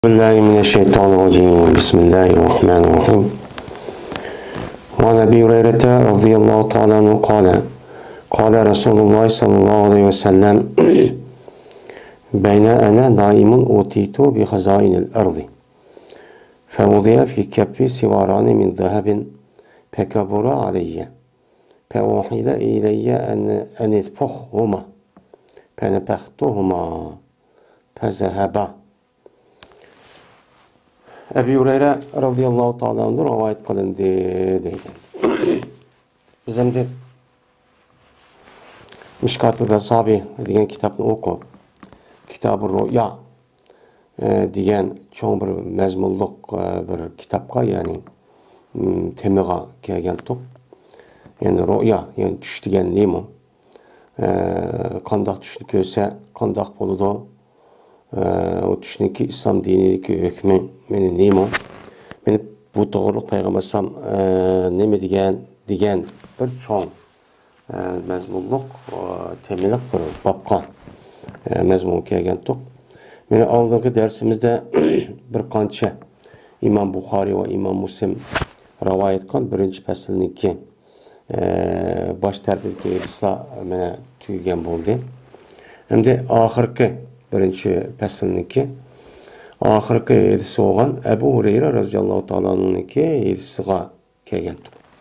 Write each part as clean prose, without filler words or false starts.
بالله من الشيطان الرجيم بسم الله الرحمن الرحيم وعن أبي هريرة رضي الله تعالى عنه قال رسول الله صلى الله عليه وسلم بين أنا نائم أوتيت بخزائن الأرض فوضع في كفي سواران من ذهب فكبر علي فأوحي إلي أن أنفخهما فنفختهما فذهبا. Ebu Hureyre radıyallahu ta'ala anhu rivayet kılındı deydi. Bizim de Mişkat-ı Besabi degan kitapni o'qib, Kitab-ı Ro'ya degan cho'ng bir mazmunliq bir kitapga, ya'ni temaga kelgan to'p. Yani ro'ya, yani tush degan nima? Qandoq tushni ko'rsa, qandoq bo'ladi? O düşündeki İslam dinideki hükmü meni neymo? Meni bu doğruluk Peygamber Sam neme digen bir çoğun mezmunluk temelik bir babkan mezmun kelgen tok. Meni aldığımız dersimizde bir kança İmam Bukhari ve İmam Muslim rivayet kılan birinci fasılınki baş terbiyeti İsa mene tüygen buldu. Hem de ahirki birinci fasılınki ahirki edisi olan Ebu Hureyre radıyallahu ta'ala anh'ınki edisiga kelgen.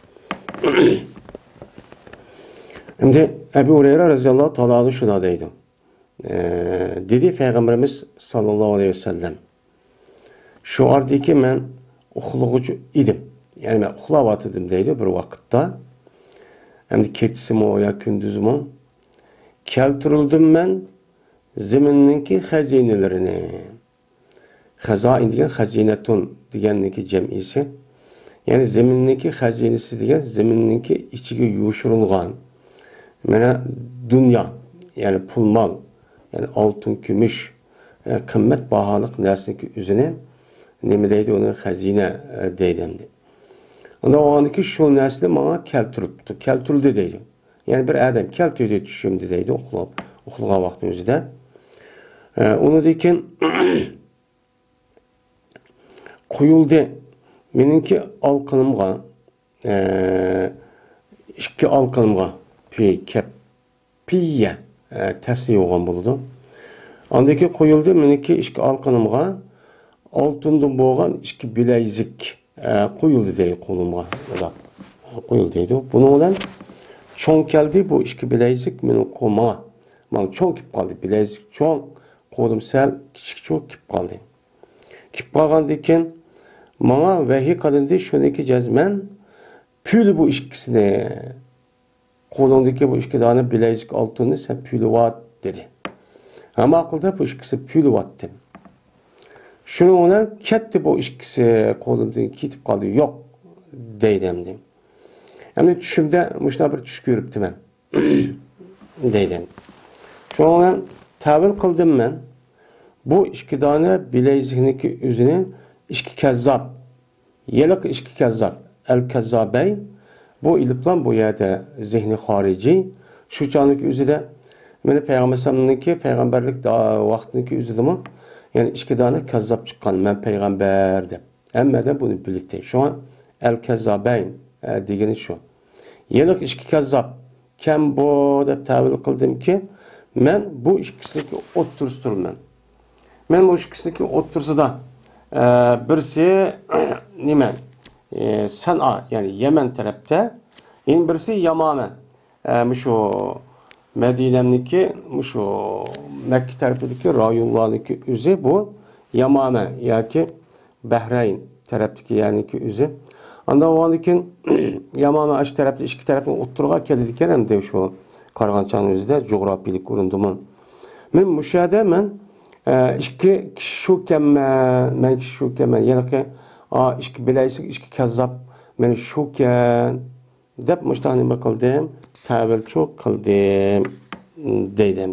Şimdi Ebu Hureyre radıyallahu ta'ala anhu şuna deydi. Dedi Peygamberimiz sallallahu aleyhi ve sellem, şu ardiki ben uxluğucu idim. Yani ben uxlavat idim deydi bir vakitte. Hem de keçisi mi ya kündüz mü? Keltirildim ben zemininki hazinelerini. Hazain degan hazinetun deganniki jamisi. Yani zeminniki hazinesi degan zeminniki ichiga yoshirilgan. Mana dünya, yani pul mal, yani altın, kumush, qimmat baholiq narsaniki o'zini nima deydi, uni hazina deydi. Unda o'g'andiki shu narsani menga keltiribdi, keltirildi deydi. Yani bir adam keltirdi tushimdi deydi, uxlagan vaqtning o'zida. Onu deyken qo'yildi meningki olqinimga, ikki olqinimga piya tasli bo'lgan bo'ldi. Andaki qo'yildi meningki ikki olqinimga oltindan bo'lgan ikki bilayzik qo'yildi deydi qo'limga. Qo'yildi deydi. Buning bilan cho'ng keldi bu ikki bilayzik mening qo'lima. Men cho'ng kelib qoldi, bilayzik cho'ng. Qo'lim sal kichik kip qoldi. Kip qolgandan keyin menga vahiy qilindi, shuniki jazman pul bu ikkisini, qo'lingdagi bu ikki dona bilayzik oltinni sen pulvat dedi. Ama aqlda bu ikkisi pulvatdim. Shuning bilan ketdi bu ikkisi, qo'limdan ketib qoldi. Yo'q deydim. Endi tushimda mushuna bir tush ko'ribdiman deydim. Shuning bilan tavil qildim men. Bu ikki dona bilezikniki o'zini ikki kazzab, yeliq ikki kazzab, el-kazzabayn bu iliplan bu yerda zihni xorijiy, shu chog'niki o'zida meni payg'ambarlikniki, payg'ambarlik vaqtniki o'zidami, ya'ni ikki dona kazzab chiqqan, men payg'ambar deb. Hammadan buni bildi. Shu el-kazzabayn degani shu. Yeliq ikki kazzab kim bu deb tavil qildimki, men bu ikkisiniki o'ttirishtirman. Men bu ikkisiniki o'ttirsida birisi nima? San'a, yani Yemen tarafta, yine birisi Yamame. Şu Medine'deki, şu Mekke tarafındaki rayonlardaki üzü bu Yamame, yani Bahreyn taraftaki yani ki üzü. Anda o andakin Yamame aş tarafta iki tarafın o'ttirga keladigan hem de şu Qarag'anchaning o'zida coğrafilik o'rindiman. Men müşahede men ikki kishi shu ekanman, men kishi shu ekanman, yana ikki bilaysiz, ikki kazzab meni shu ekan deb mushta nima qildim, tavilchu qildim deydim.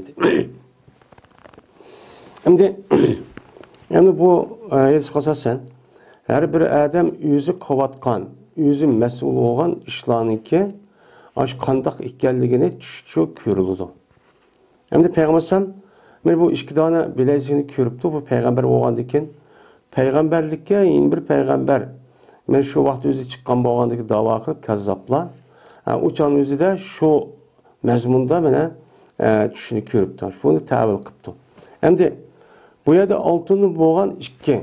Endi bu hech qasasan har bir odam o'zi qilayotgan, o'zi mas'ul bo'lgan ishlarniki aş qandaq ekanligini tushuncha ko'riladi. Endi payg'ambar men bu ikki dona bilezikni ko'ribdi, bu payg'ambar bo'lgandan keyin Peygamberlikке yeni bir peygamber. Men şu vaqt özü çıqqan bolğandaki dava qılıp kazzaplar. Uçan özü de şu mezmunda mene düşünüp körüptü. Bunu tavil qıptı. Endi bu yerda altını bolğan ikki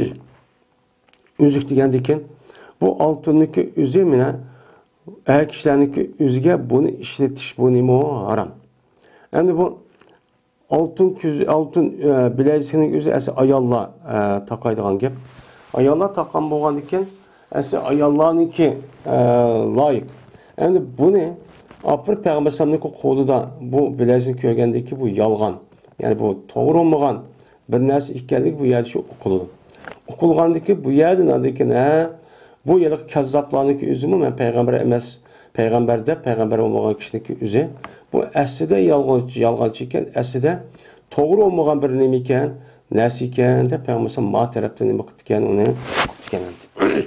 üzük degendikin bu altındaki üzü mene kişilerdeki üzüge bunu işletiş bu nimo haram. Endi bu altın bilezikinin üzü esi ayalla takaydigan gep. Ayalla takan bolğan iken esi ayallarınki layık. Endi bunu Apır Peygamber sallallahu qo'lida bu bilezik ko'rgandiki bu yolg'on. Ya'ni bu to'g'ri bo'lmagan bir narsa ekanligi bu yerda shu o'qiladi. O'qilgandiki bu yerda nadikin bu yerda kazzoblarniki o'zimi men payg'ambar emas, payg'ambar bo'lmagan kishiniki o'zi bu aslida yolg'onchi ekan, aslida to'g'ri bo'lmagan bir nima ekan, narsa ekan deb payg'ambar ma tarafdan nima qilib ekan uni qilib ekan.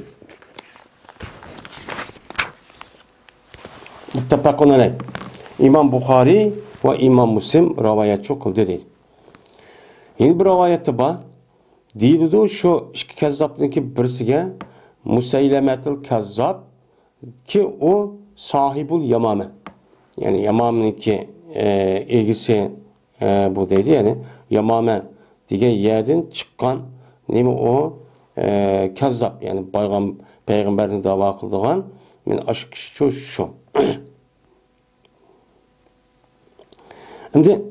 Muttafaqun alayh. İmam Buxoriy ve İmam Müslim rivayetçi kıldı deydi. Yeni bir rivayette var. Deyildi şu iki kazzabniki birisiga Musaylemetul Kazzab ki o sahibul Yamame. Yani Yamame'ninki ilgisi bu deydi. Yani Yamame diye yerden çıkan nemi o kazzab yani peygamberin dava kıldığan men aşık şu. Şimdi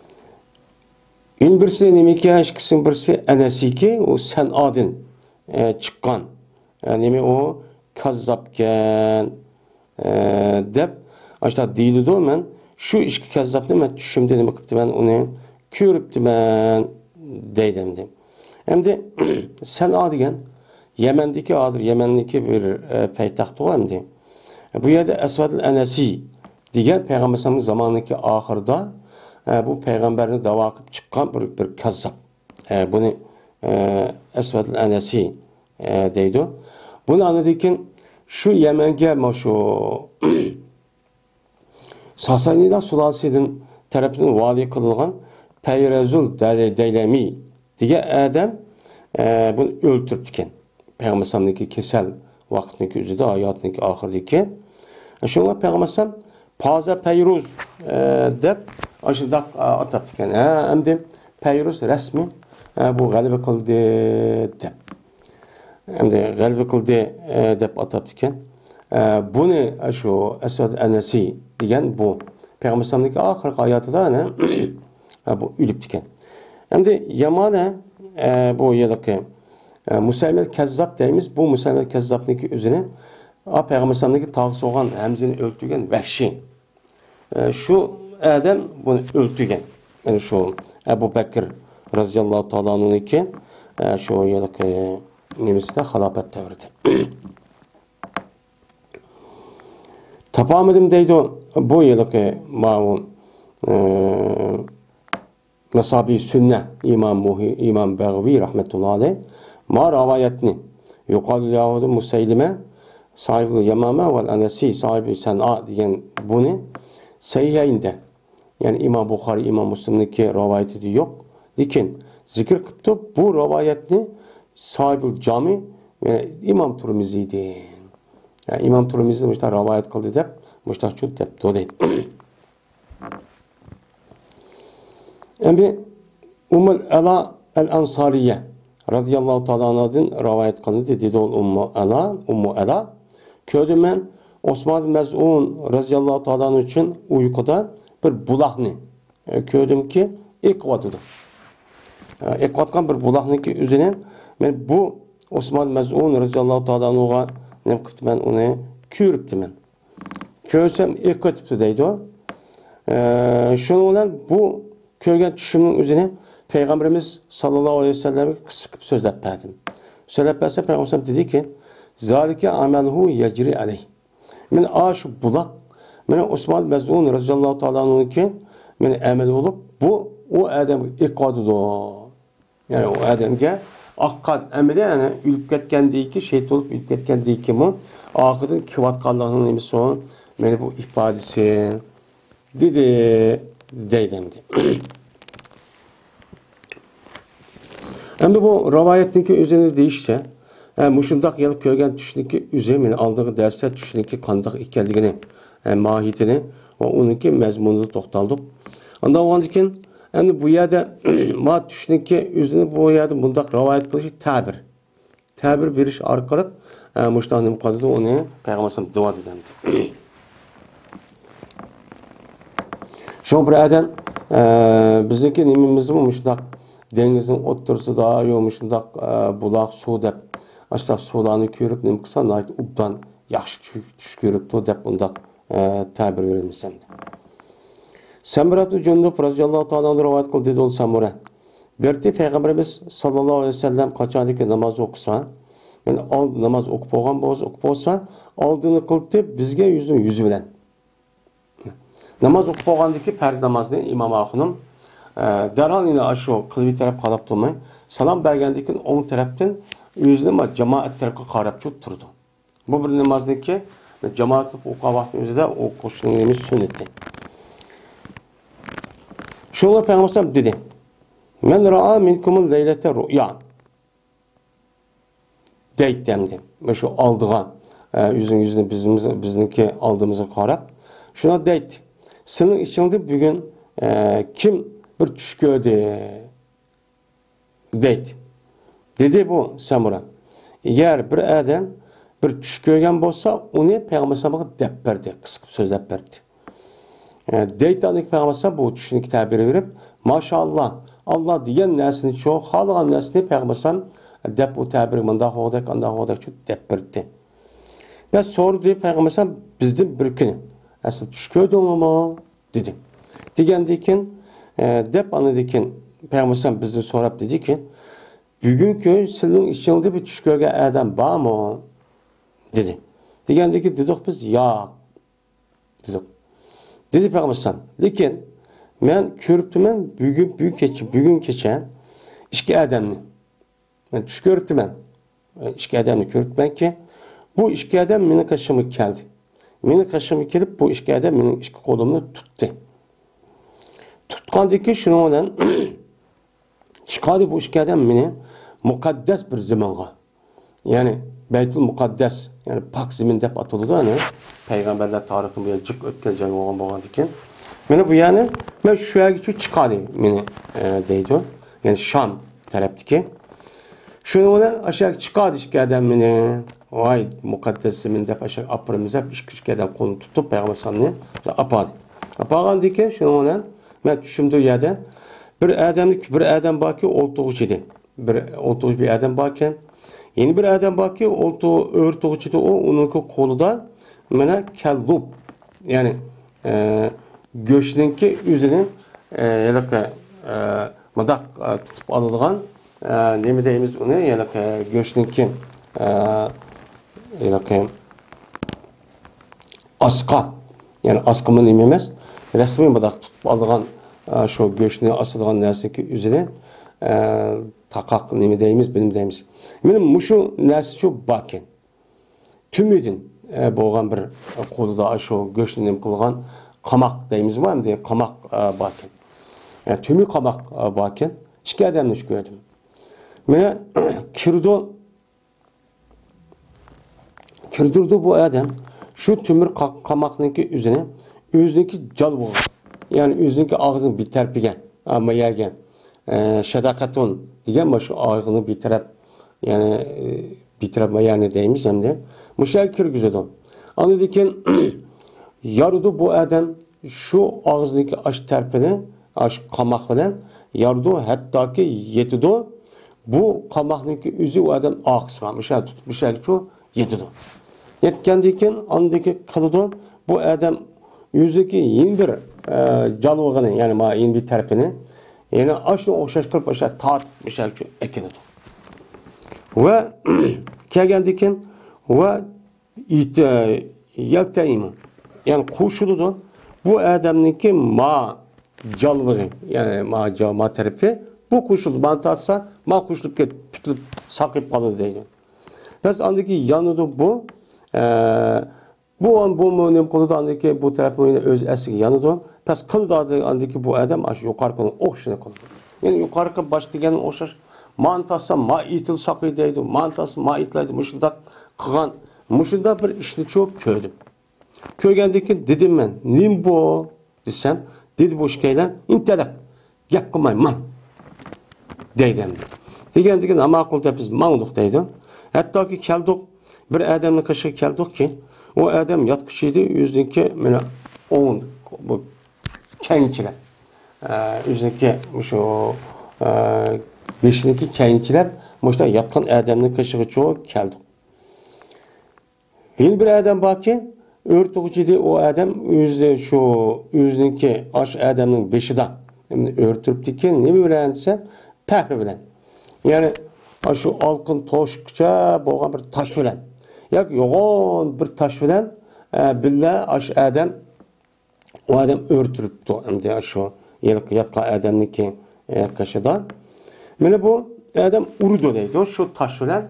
birisi demek aşkısın birisi enesiki o sen adın çıkan yani o kazzapken dep aşağı değildi o men şu işki kazzapını men düşümde ne bakıptı ben onu körüptü ben deydim. Hem de sen adıgen Yemen'deki adır Yemen'deki bir peytahtı o hem de bu yerde Esved'il Enesi diyen Peygamber zamanındaki ahırda bu peygamberin dava kılıp çıkan bir kazzap. Bunu Esved'il Enesi deydi. Bunu anladıkken şu Yemen'e şu Sasani'den Sulasi'nin tarafından vali kılıngan Peyrezul Deylemi diye adam bunu öldürüptüken. Peygamber sallallahu kesel vaktindeki üzerinde hayatındaki ahırdaki. Şunlar Peygamber Paza Peyruz dep aşırı ataptıken. Hem de Peyruz resmi bu galiba kıldı dep. Hem de galiba kıldı dep ataptıken. Bunu şu Esved Enesi diyen bu. Peygamber sallallahu ahir hayatı da bu ülüptüken. Hem de Yamane bu yerdeki Musaymel Kezzab deyimiz bu Musaymel Kezzab'daki üzerine Peygamber sallallahu tavsiye olan Hamza'nı öldürgen vahşi. Şu adam bunu öldürgen. Yani şu Ebu Bekir radıyallahu ta'ala anh'ın ki şu yerdeki nemizde halafet devrede. Tapamadım deydi bu yerdeki ma'un Mesabi Sünne İmam Beğvi rahmetullahi aleyh ma rivayetini yuqalu Yahudu Musaylime sahibi Yamame ve Enesi sahibi Sen'a diyen bunu Sahihinde yani İmam Buxari İmam Müslim'deki rivayeti de yok. Lakin zikir kıptı bu rivayetini sahibi cami yani İmam Tirmizi'ydi. Yani İmam Tirmizi müştah rivayet kıldı dep müştah çut dep do deydi. Yani Ummul Ela el-Ansariye radıyallahu ta'ala anh'ın rivayet kıldı dedi Ummu Ela köydü men Osman Mez'un radıyallahu ta'ala anh için uykuda bir bulakni köydüm ki ekvatıdı. Ekvatkan bir bulakni ki üzerine men bu Osman Mez'un radıyallahu ta'ala anh'a ne kıptı men onu körüptü men. Köysem ekvatıptı deydi o. Şunu olan bu köygen düşümün üzerine Peygamberimiz sallallahu aleyhi ve sellem'e sıkıp sözlep verdim. Sözlep verse Peygamber dedi ki zalike ameluhu yecri aleyh. Men aşu bulak men Osman Mez'un radıyallahu ta'ala anh'ın ki men amel olup bu o adam ikkadıdı. Yani o adamga akkat emri yani ülüp ketgendeki şeyt olup ülüp ketgendeki mu akıdın kivatkanlığının emisi o meni bu ifadesi dedi deydimdi. Endi bu rivoyatniki o'zini deyishsa, mushundaq yil ko'rgan tushniki o'zi meni aldigi darsda tushniki qandoq ekanligini, mohiyatini va uniki mazmunini to'xtaldik. Unda bo'lgandan keyin endi bu yerda ma tushniki o'zini bu yerda bundaq rivoyat qilish ta'bir. Ta'bir berish orqali mushundaq nima qiladi uni payg'ambar sollallohu alayhi vasallam dedi. Şu bir adam bizdeki nimimizde mushundaq dengizning o'ttirsida yo mushundaq buloq suv deb aştaq suvlarni ko'rib nima qilsa ubdan yaxshi tush ko'ribdi deb undaq ta'bir beramiz endi. Samuratu Jundub radhiyallohu ta'ala rivoyat qildi dedi Samura. Berdi payg'ambarimiz sallallohu alayhi vasallam qachonki namoz o'qisa, yani namoz o'qib bo'lsa, oldini qildi bizga yüz bilan. Namaz o'qib bo'lgandiki farz namozni imom oxunim darhol yana shu qilbi taraf qarab turmay, salom bergandan keyin o'ng tarafdan o'zini jamoat tarafga qarab turdi. Bu bir namozniki jamoatlik o'qigan vaqtning o'zida o'qishning sunnati. Şöyle Peygamber dedi. Men ra'a minkumul leylete ru'ya. Deyt demdi. Ve şu aldığan yüzünü bizimki aldığımıza qarab. Şuna deyt. Senin içinde bugün kim bir tush gördü? Deyt. Dedi bu Samura. Eğer bir adam bir tush görgen bolsa, onu Peygamber sallallahu deb berdi. Kısık so'zlab berdi. Deytanik Peygamber bu tushuniki tabiri verip, maşallah Allah degan narsani çok, xalqan narsani Peygamber deb bu tabiri mında hodak, anda hodak deb berdi. Ve sordu Peygamber bizden bir kuni asıl tush ko'rdingmi dedi. Degandan keyin deb anadikin Peygamber bizden so'rab dedi ki, bugungi sizning ichingizda bir tush ko'rgan odam bormi? Dedi. Degandan keyin dedik biz yo'q. Dedik. Dedi Peygamber lekin men ko'ribdiman bugun kecha ikki odamni. Men tush ko'ribdiman. Ikki odamni ko'ribmanki, bu ikki odam meni qashimga keldi. Meni qashimga kelib bu ikki odam mening ikki qo'limni tutdi. Tutgandan keyin shuni bilan chiqadi bu ikki odam meni muqaddas bir zamonga. Ya'ni Baytul Muqaddas, yani pak zemin deb ataladi ana. Peygamberler tarixini bu jiq o'tgan joy bo'lgandan keyin meni bu yani men shu yerga chiqadi meni deydi. Yani Sham tarafdagi. Shuni bilan aşağı chiqadi ikki odam meni. Voy muqaddas zemin deb aşağı aprimiz hep ikki odam qo'lini tutib payg'ambar sallallohu apadi. Apagandan keyin shuni bilan men tushimda yerda bir odam borki o'ltig'ich edi. Bir odam borkan, yeni bir adam borki o'rtog'ich edi, uning qo'lida mana kallub, yani go'shtninki o'zining yalaqa madaq tutib oladigan nima deymiz uni, yalaqa go'shtninki yalaqa asqa, yani asqimi nima emas, rasmiy madaq tutib oladigan shu go'shtni asadigan narsaniki o'zini taqaq nima deymiz, bilmaymiz. Meni mushu narsa shu bakin. Tümüdün bo'lgan bir qo'lida shu go'shtni nima qilgan qamoq deymizmi endi, qamoq bakin. Yani tümü qamoq bakin. Ikki odamni ko'rdim. Meni kirdirdi bu adam shu tümür qamoqniki o'ziniki jalbo. Yani o'ziniki og'zini bir tarafiga amma yergan. Şadaqatun degan shu og'zini bir taraf, yani bitirme yani deyimiz hem de müşakir güzel. Anladıkken yarıdı bu adam şu ağzındaki aş terpini, aş kamak bilen yarıdı hatta ki yetidu bu kamaktaki üzü o adam ağzına müşakir şu yetidu. Yetkendiyken andaki kalıdı bu adam yüzdeki yeni bir calvağını, yani yeni bir terpini, yani aşını okşaş kırıp aşağı tartıp müşakir şu ekildi. Ve kelgendikin ve yelteyimi, yani kuşuludu bu adamınki calvığı, yani ma tarafi bu kuşulu bana tatsa ma kuşulup tutulup sakıp kalır deydi. Biraz andaki yanıdı bu ne konuda andaki bu tarafın öz eski yanıdı. Biraz kılıda andaki bu adam aş yukarı konu okşuna konu. Yani yukarı başlayan okşaş Mantasa ma itil sakı deydi. Mantası ma itlaydı. Muşunda kıgan. Muşunda bir işini çok köydüm. Köygəndəki dedim mən, nim bu desəm, dedi bu işkəylə, intelek, gep qımay, man, deydim. Degəndəki, ama aqulda biz manduq deydi. Hatta ki, keldik, bir adamla kaşı keldik ki, o adam yatkışıydı, yüzdeki, mənə, onun, bu, kəyinçilər. Yüzdeki, şu, beşindeki kəyinçilər, muşda yatqan adamla kaşığı çok keldik. Yeni bir adam bak ki, örtücüydü o adam özü şu özünki aş adamın beşidan örtüp diken ne öğrense pehri bilen. Yani şu alkın toşkça boğan bir taş bilen. Yak yoğun bir taş bilen billah aş adam o adam örtüp de şu yatka adamniki kaşıdan. Mene bu adam urudu deydi. Şu taş bilen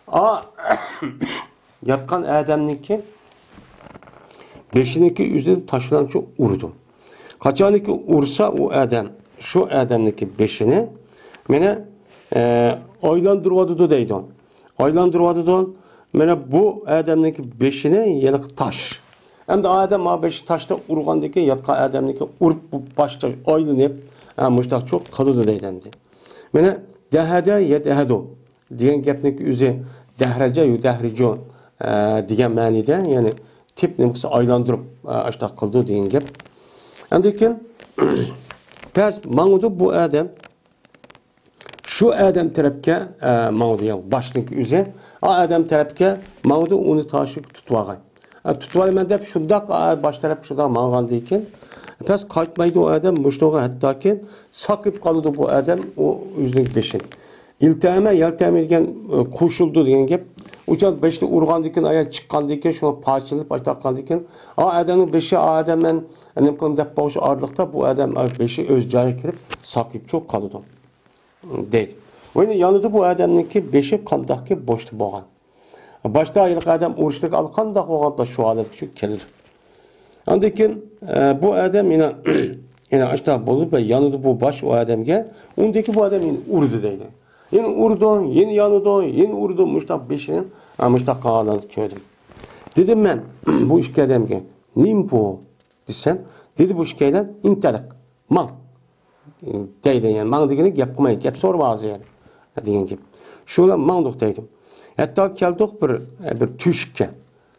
yatkan adamniki beşiniki üzerinde taşılan çok urdu. Kaçaniki ursa o adam, şu adamniki beşini mene aylandırvadı deydi. Aylandırvadı mene bu adamniki beşini yani taş. Hem de adam beş taşta urgandaki yatka adamniki urup bu başta aylanıp muştak çok kalıdı deydendi. Mene dehede yedehedo diyen gepniki üzeri dehrece yudehricu diyen manide yani tip nemkisi aylandırıp açta kıldı deyin gep. Andikin pes mağudu bu adam şu adam tarafke mağudu ya başlık üzeri adam tarafke mağudu onu taşık tutuvagay. Tutuvagay men dep şunda baş taraf şunda mağan deyken pes kaytmaydı o adam muştuğa hatta ki sakıp kalıdı bu adam o yüzlük beşin. İltihame yeltihame degen koşuldu degen gep. Uçak beşte urgandikin ayal çıkkandikin şuna parçalanıp baştakkandikin adamın beşi adamın annem kılım dep bağışı ağırlıkta bu adam beşi öz cahil kirip sakıp çok kalıdı deydi. Ve yanıdı bu adamınki beşi kandaki boştu boğan. Başta aylık adam uğraşlık alkandak oğan da şu alıp çok gelir. Andikin bu adam yine açta bulup ve yanıdı bu baş o adamge ondaki bu adam yine urdu deydi. Yeni urdu, yeni yanıdı, yeni urdu, muştak beşinin, muştak kağıdan köydüm. Dedim ben, bu işkədemge, nim bu, desem, dedi bu işkədən, intelek, man. Deydi yani, man degeni gep kımayı, gep sor bazı yani. Degen gep. Şöyle mandık deydim. Hatta keldik bir tüşke,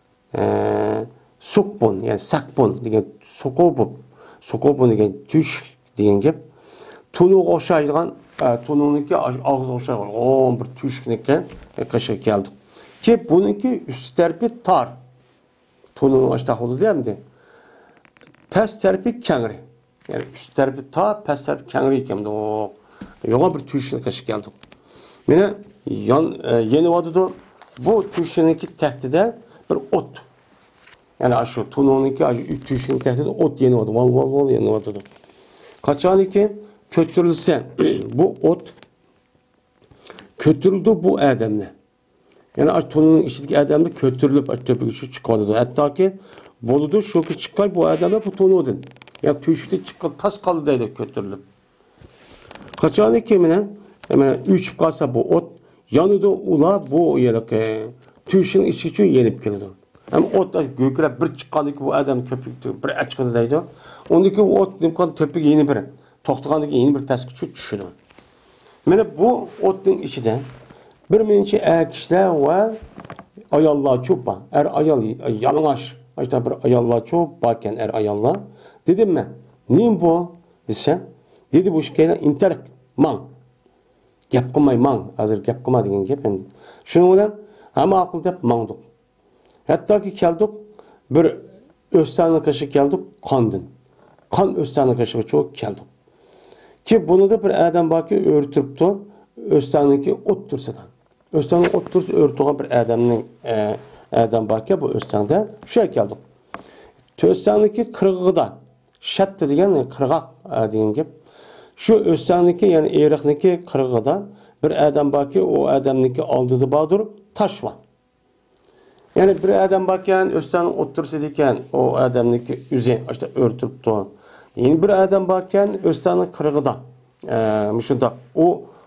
sokbun, yani sakbun, degen sokobun degen tüş degen gep. Tunu oşaydıgan, tunununki ağız oşaydıgan, bir tüşküneke kaşık geldik. Ki bununki üst terpi tar. Tununun açtak oldu değil mi? Pes terpi kengri. Yani üst terpi tar, pes terpi kengri iken de o. Yola bir tüşküne kaşık geldik. Yine yeni vadı da bu tüşküneki tehdide bir ot. Yani şu tunununki tüşküneki tehdide ot yeni vadı. Val yeni vadı da. Kaçan ki kötürülse bu ot kötürüldü bu adamla. Yani tonunun içindeki adamla kötürülüp töpüğü şu çıkardı. Hatta ki boludu şu ki çıkar bu adamla bu tonu odun. Yani tüşükte çıkar tas kalı deydi kötürülüp. Kaçanı kimine hemen üç kalsa bu ot yanıda ula bu yelik tüşün içi için yenip geldi. Hem ot da gökre bir çıkardı ki bu adam köpüktü bir açıkladı deydi. Ondaki ot nimkan töpük yeni bir. Toxtağandaki yeni bir pes küçük düşürdü. Mene bu otun içinden bir minçi kişiler ve ayallar çok var. Ayal yalıngaş. İşte bir ayallar çok varken ayallar. Dedim ben, neyim bu? Desem, dedi bu işkayla intelek, man. Gep kımay man. Hazır gep kıma degen gep. Şunu olan hem akıl dep mandık. Hatta ki keldik bir östana kaşık geldik kandın. Kan östana kaşığı çok keldik. Ki bunu da bir adam bakı örtüptü. Östanınki ot dursadan. Östanın ot dursa örtüğün bir adamın adam bakı bu östanda şu geldik. Östanınki kırgıda. Şattı degen kırgak degen gep. Şu östanınki yani eğrikniki kırgıda bir adam bakı o adamınki aldığı bağdır taş var. Yani bir adam bakyan östanın ot dursa diken o adamınki üze işte örtüptü. Yeni bir adam bakyan östanın kırgıda. Şunda o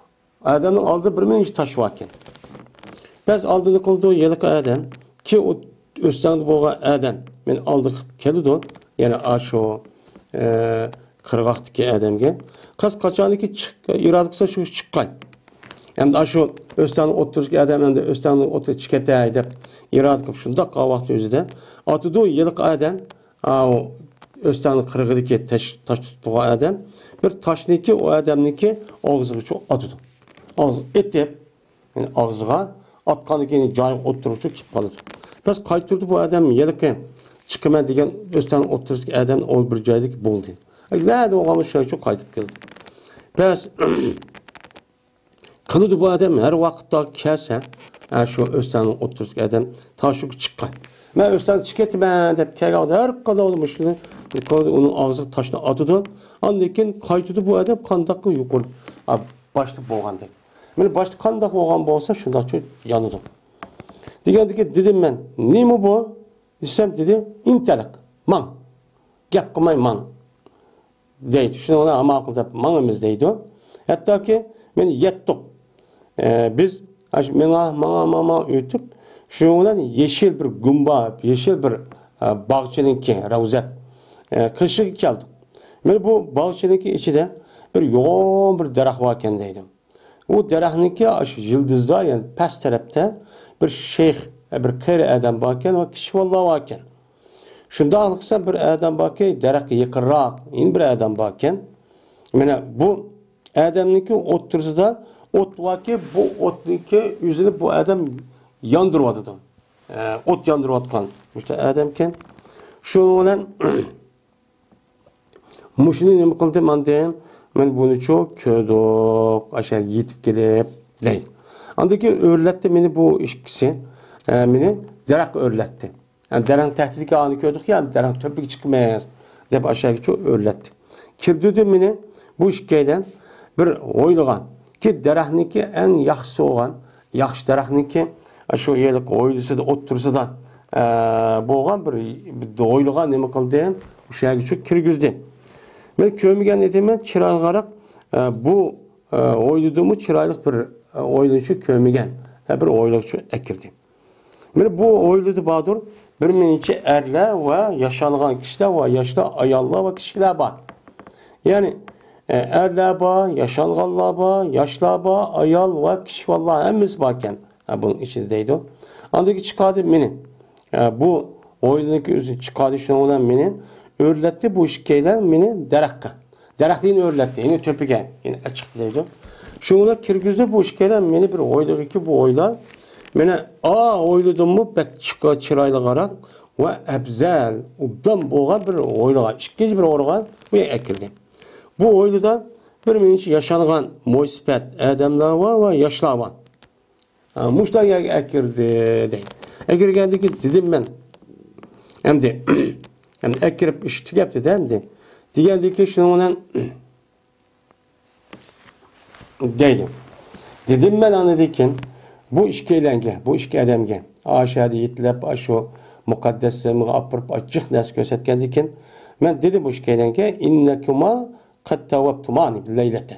adamning oldida bir mingi tosh bor ekan. Biz oldida qildi yiliq adam ki o o'standa bo'lgan adam men oldiga keldi, ya'ni shu qirg'oqdagi adamga qiz qachoniki iroda qilsa shu chiqqan. Endi shu o'standa o'tirishga adam endi o'standa o'tirib chiqatay deb iroda qilib shundoq vaqt o'zida otidi yiliq adam o'standa qirg'idagi tosh tutib qo'ygan adam bir toshniki o adamniki og'ziga otidi. Og'zi etib, yani og'ziga atqandan keyin joyiga o'tiruvchi kelib qoladi. Biz qaytirdi bu adam yiliqi chiqaman degan o'standa o'tirishga adam o bir joydagi bo'ldi. Nerede olmuş şey çok kayıp geldi. Biz kılıdı bu adam her vakitte kelse şu östen otururken adam taşık çıkan. Ben östen çıketmem deyip keldi her kadar olmuş dedi. Onun ağzı taşına atıdı. Anlakin kayıtdı bu adam kandak yukarı başta boğandı. Ben başta kandak boğan olsa şunda çok yanıdım. Diyendi ki dedim ben ne mi bu? İsem dedi intelik man. Gap kılmay man. Deydi. Şunu ona ama akılda manımız deydi. Hatta ki ben yettik. Biz mama ötüp şundan yeşil bir gumba, yeşil bir bağçanınki, ravzat kışık geldik. Ben bu bağçanınki içinde bir yoğun bir derah varken deydim. O derahınki yıldızda yani pes tarafta bir şeyh, bir kere adam varken ve kişi vallahi varken. Şunda alırsan bir adam bakay, derakı yıkırrak, yine bir adam bakayım. Yani bu adamınki otursa ot var ki bu otniki yüzünü bu adam yandırmadı. Ot yandırvatkan. İşte adamken şundan muşunu ne kıldım andayım. Ben bunu çok köydük, aşağı yitip gelip değil. Andaki öğretti beni bu işkisi, beni derak öğretti. Yani derang tehditki anı gördük ya, derang töpük çıkmayız deyip aşağı çok öğretti. Kirdi beni bu işkeyden bir oyluğan ki derahniki en yaxşı olan, yaxşı derahniki şu yelik oylusu da otursa da boğan bir oyluğan ne mi kıldı? Aşağı çok kirgizdi. Ben kömügen dediğime çırağılarak bu oyluduğumu çırağlık bir oyluğu kömügen bir oyluğu ekirdi. Ben bu oyluğu badur bir minçe erler ve yaşanılan kişiler ve yaşlı ayallar ve kişiler var. Yani erler var, yaşananlar var, yaşlar var, ayal ve kişi vallahi hemiz varken bunun içindeydi. Andaki çıkardı beni. Bu oyundaki üzün çıkardı şunu olan beni öğretti bu işkeyler beni derakka. Derakliğini öğretti. Yine töpüge. Yine açıktaydı. Şunlar kirgizde bu işkeyler beni bir oyladı ki bu oylar mene oyladım mu pek çıraylı qarak ve ebzel ubdan boğa bir oylağa, ikinci bir oylağa bu ekildi. Bu oyluda bir minçe yaşanğan moisipet adamlar var ve yaşlar var. Muştan ekirdi deydi. Ekirgendeki dedim ben. Hem de ekirip iş tükepti deyim de. Digendeki şundan deydim. Dedim ben anladıkken bu işkeylenge, bu işke adamga aşağıda yetlep şu mukaddesimi apırıp açık ders gösterkendikken ben dedim bu işkeylenge innekuma qad tawabtumani bil leylete.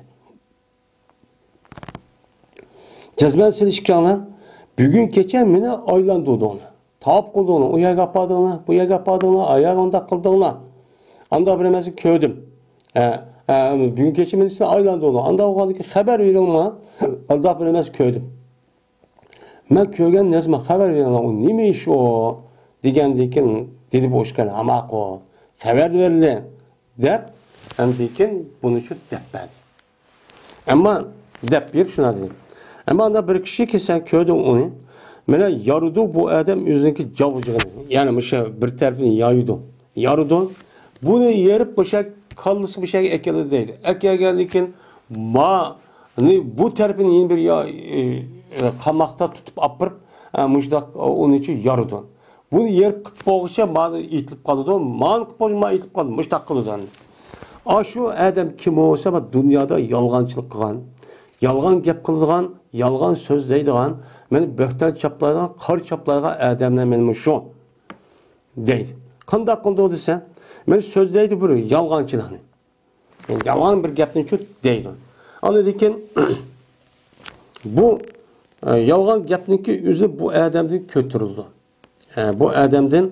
Cezmen siz işkelan bugün geçen mene aylandırdı onu. Tap kıldı onu, o yer kapadığını, bu yer kapadığını, ayak onda kıldığını. Anda bir emesi köydüm. Bugün geçen mene size aylandırdı onu. Anda o kadar ki haber verilme, anda bir emesi köydüm. Ben köygen ne zaman haber veriyorlar, o neymiş iş o? Digendiyken dedi bu işken amak o. Haber verildi. Dep, hem diyken bunu şu deppedi. Ama dep bir şuna dedim. Ama anda bir kişi ki sen köyde onu, bana yarıdı bu adam yüzündeki cavcığını. Yani bir tarafını yaydı. Yarıdı. Bunu yerip bir şey, kallısı bir şey ekeli değil. Ekeli geldiyken bu tarafını yeni bir qamakta tutup apırıp muşdak onun için yarıdı. Bunu yer boğuşa bana itilip kaldı. Man boğuşma itilip kaldı. Muşdak kıldı. Şu adam kim olsa dünyada yalgancılık kılan, yalgan gep kıldıgan, yalgan söz deydigan, meni bökten çaplaygan, kar çaplaygan adamlar benim şu deydi. Kandak kıldı o desen, meni söz deydi bir yalgancılığını. Yani yalgan bir gepten çok deydi. Anladıyken bu yalgan gapniki özü bu adamdan kötürüldü. Bu adamdan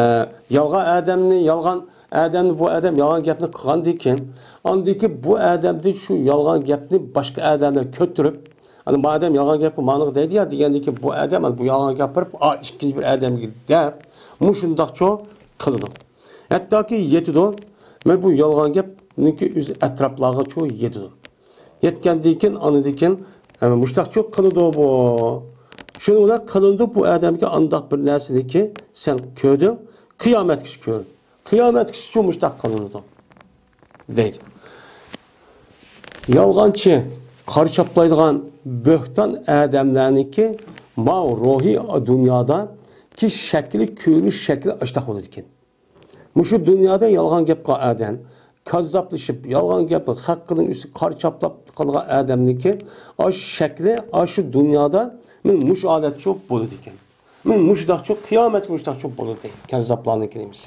yalgan adamni bu adam yalgan gapni qilgandan keyin andiki bu adamdan şu yalgan gapni boshqa adamlar kötürüp hani bu adam yalgan gapni ma'no deydi ya degandiki bu adam bu yalgan gapirib ikkinchi bir adamga deb mushundoqcha qildi. Hattoki yetidi. Men bu yalgan gapniki o'zi atroflarga cho yetidi. Yetgandan keyin anidan keyin mushtoqcha qildi bu. Şunu ular qilindi bu adamga andaq bir narsadiki sen ko'rding, qiyomat kishi ko'rdi. Qiyomat kishi shu mushtaq qilindi deydi. Yalğanchi qarşaplaydigan bo'xton adamlarniki ma ruhiy dunyoda ki shakli ko'rinish shakli ashtaq bo'ladi ekan. Mushu dunyoda yalğan gap qilgan adam, kazzaplashib yalğan gapni haqqining üstü qarşaplab qilgan adamniki o shakli shu dunyoda men mush odat çok bo'ladi ekan. Men mushdaq çok qiyomat mushdaq çok bo'ladi deydi. Kazzaplarniki deymiz.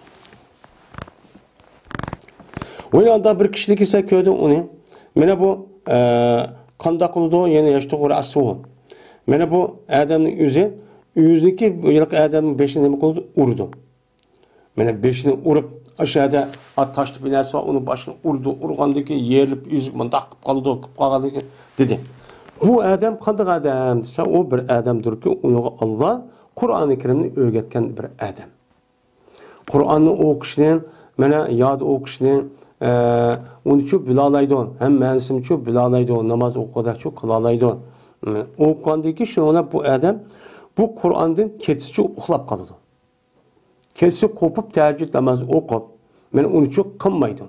O yanda bir kişilik ise ko'rdi uni. Mana bu qanday qildi? Yana yashto'g'ri asli. Mana bu adamning o'ziniki yilqi adamning beshini nima qildi? Urdi. Mana beshini urib aşağıda taşlı bir narsa onun başını urgandaki yerilip yüzüp mındaq qilib qoldi dedi. Bu adam qanday adam desa o bir adamdır ki onu Allah Kur'an-ı Kerimni o'rgatgan bir adam. Kur'an'ni o'qishdan, mana yod o'qishdan uni çok bilalaydi. Hem ma'nosini çok bilalaydi. Namoz o'qida çok qilalaydi. O'qgandiki shuna bu adam bu Kur'an'dan ketishchi uxlab qoladi. Ketishchi qo'pib tahajjud namozi o'qib, mana uni çok qilmaydi.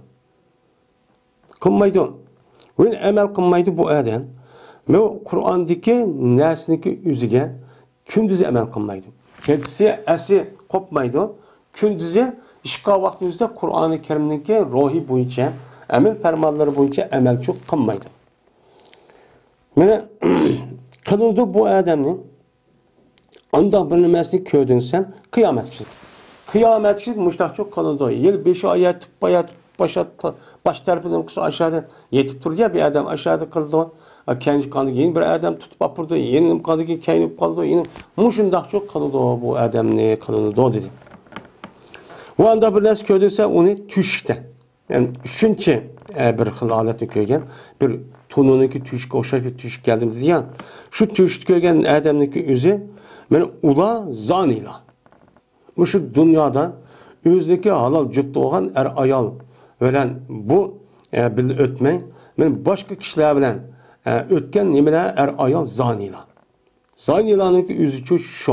Uni amal qilmaydi bu adam. Ve Kur'an'daki nesniki üzüge kündüzü emel kılmaydı. Kendisi esi kopmaydı. Kündüzü işgal vaktimizde Kur'an-ı Kerim'deki ruhi boyunca, emel fermanları boyunca emel çok kılmaydı. Yani kılıldı bu adamın andak bilinmesini köydün sen kıyametçilik. Kıyametçilik müştak çok kılıldı. Yıl 5 ayet baş tarafından kısa aşağıdan yetip durdu ya bir adam aşağıda kıldı. Kendi kandı yeni bir adam tutup apırdı, yeni kandı ki kendi kaldı, yeni muşundak çok kaldı bu adam ne kaldı dedi. Bu anda bir nas köydüse onu tüşte, yani üçüncü bir xil aletni köygen, bir tonuniki tüşk oşak bir tüşk geldim dedi ya, şu tüşk köygen adamniki özü, men ula zanila. Şu dünyada özdeki halal cüktü olan ayal veren bu bil ötmen, men başka kişiler bilen ötken nimeler ayal zanila. Zanilanın üzücü şu.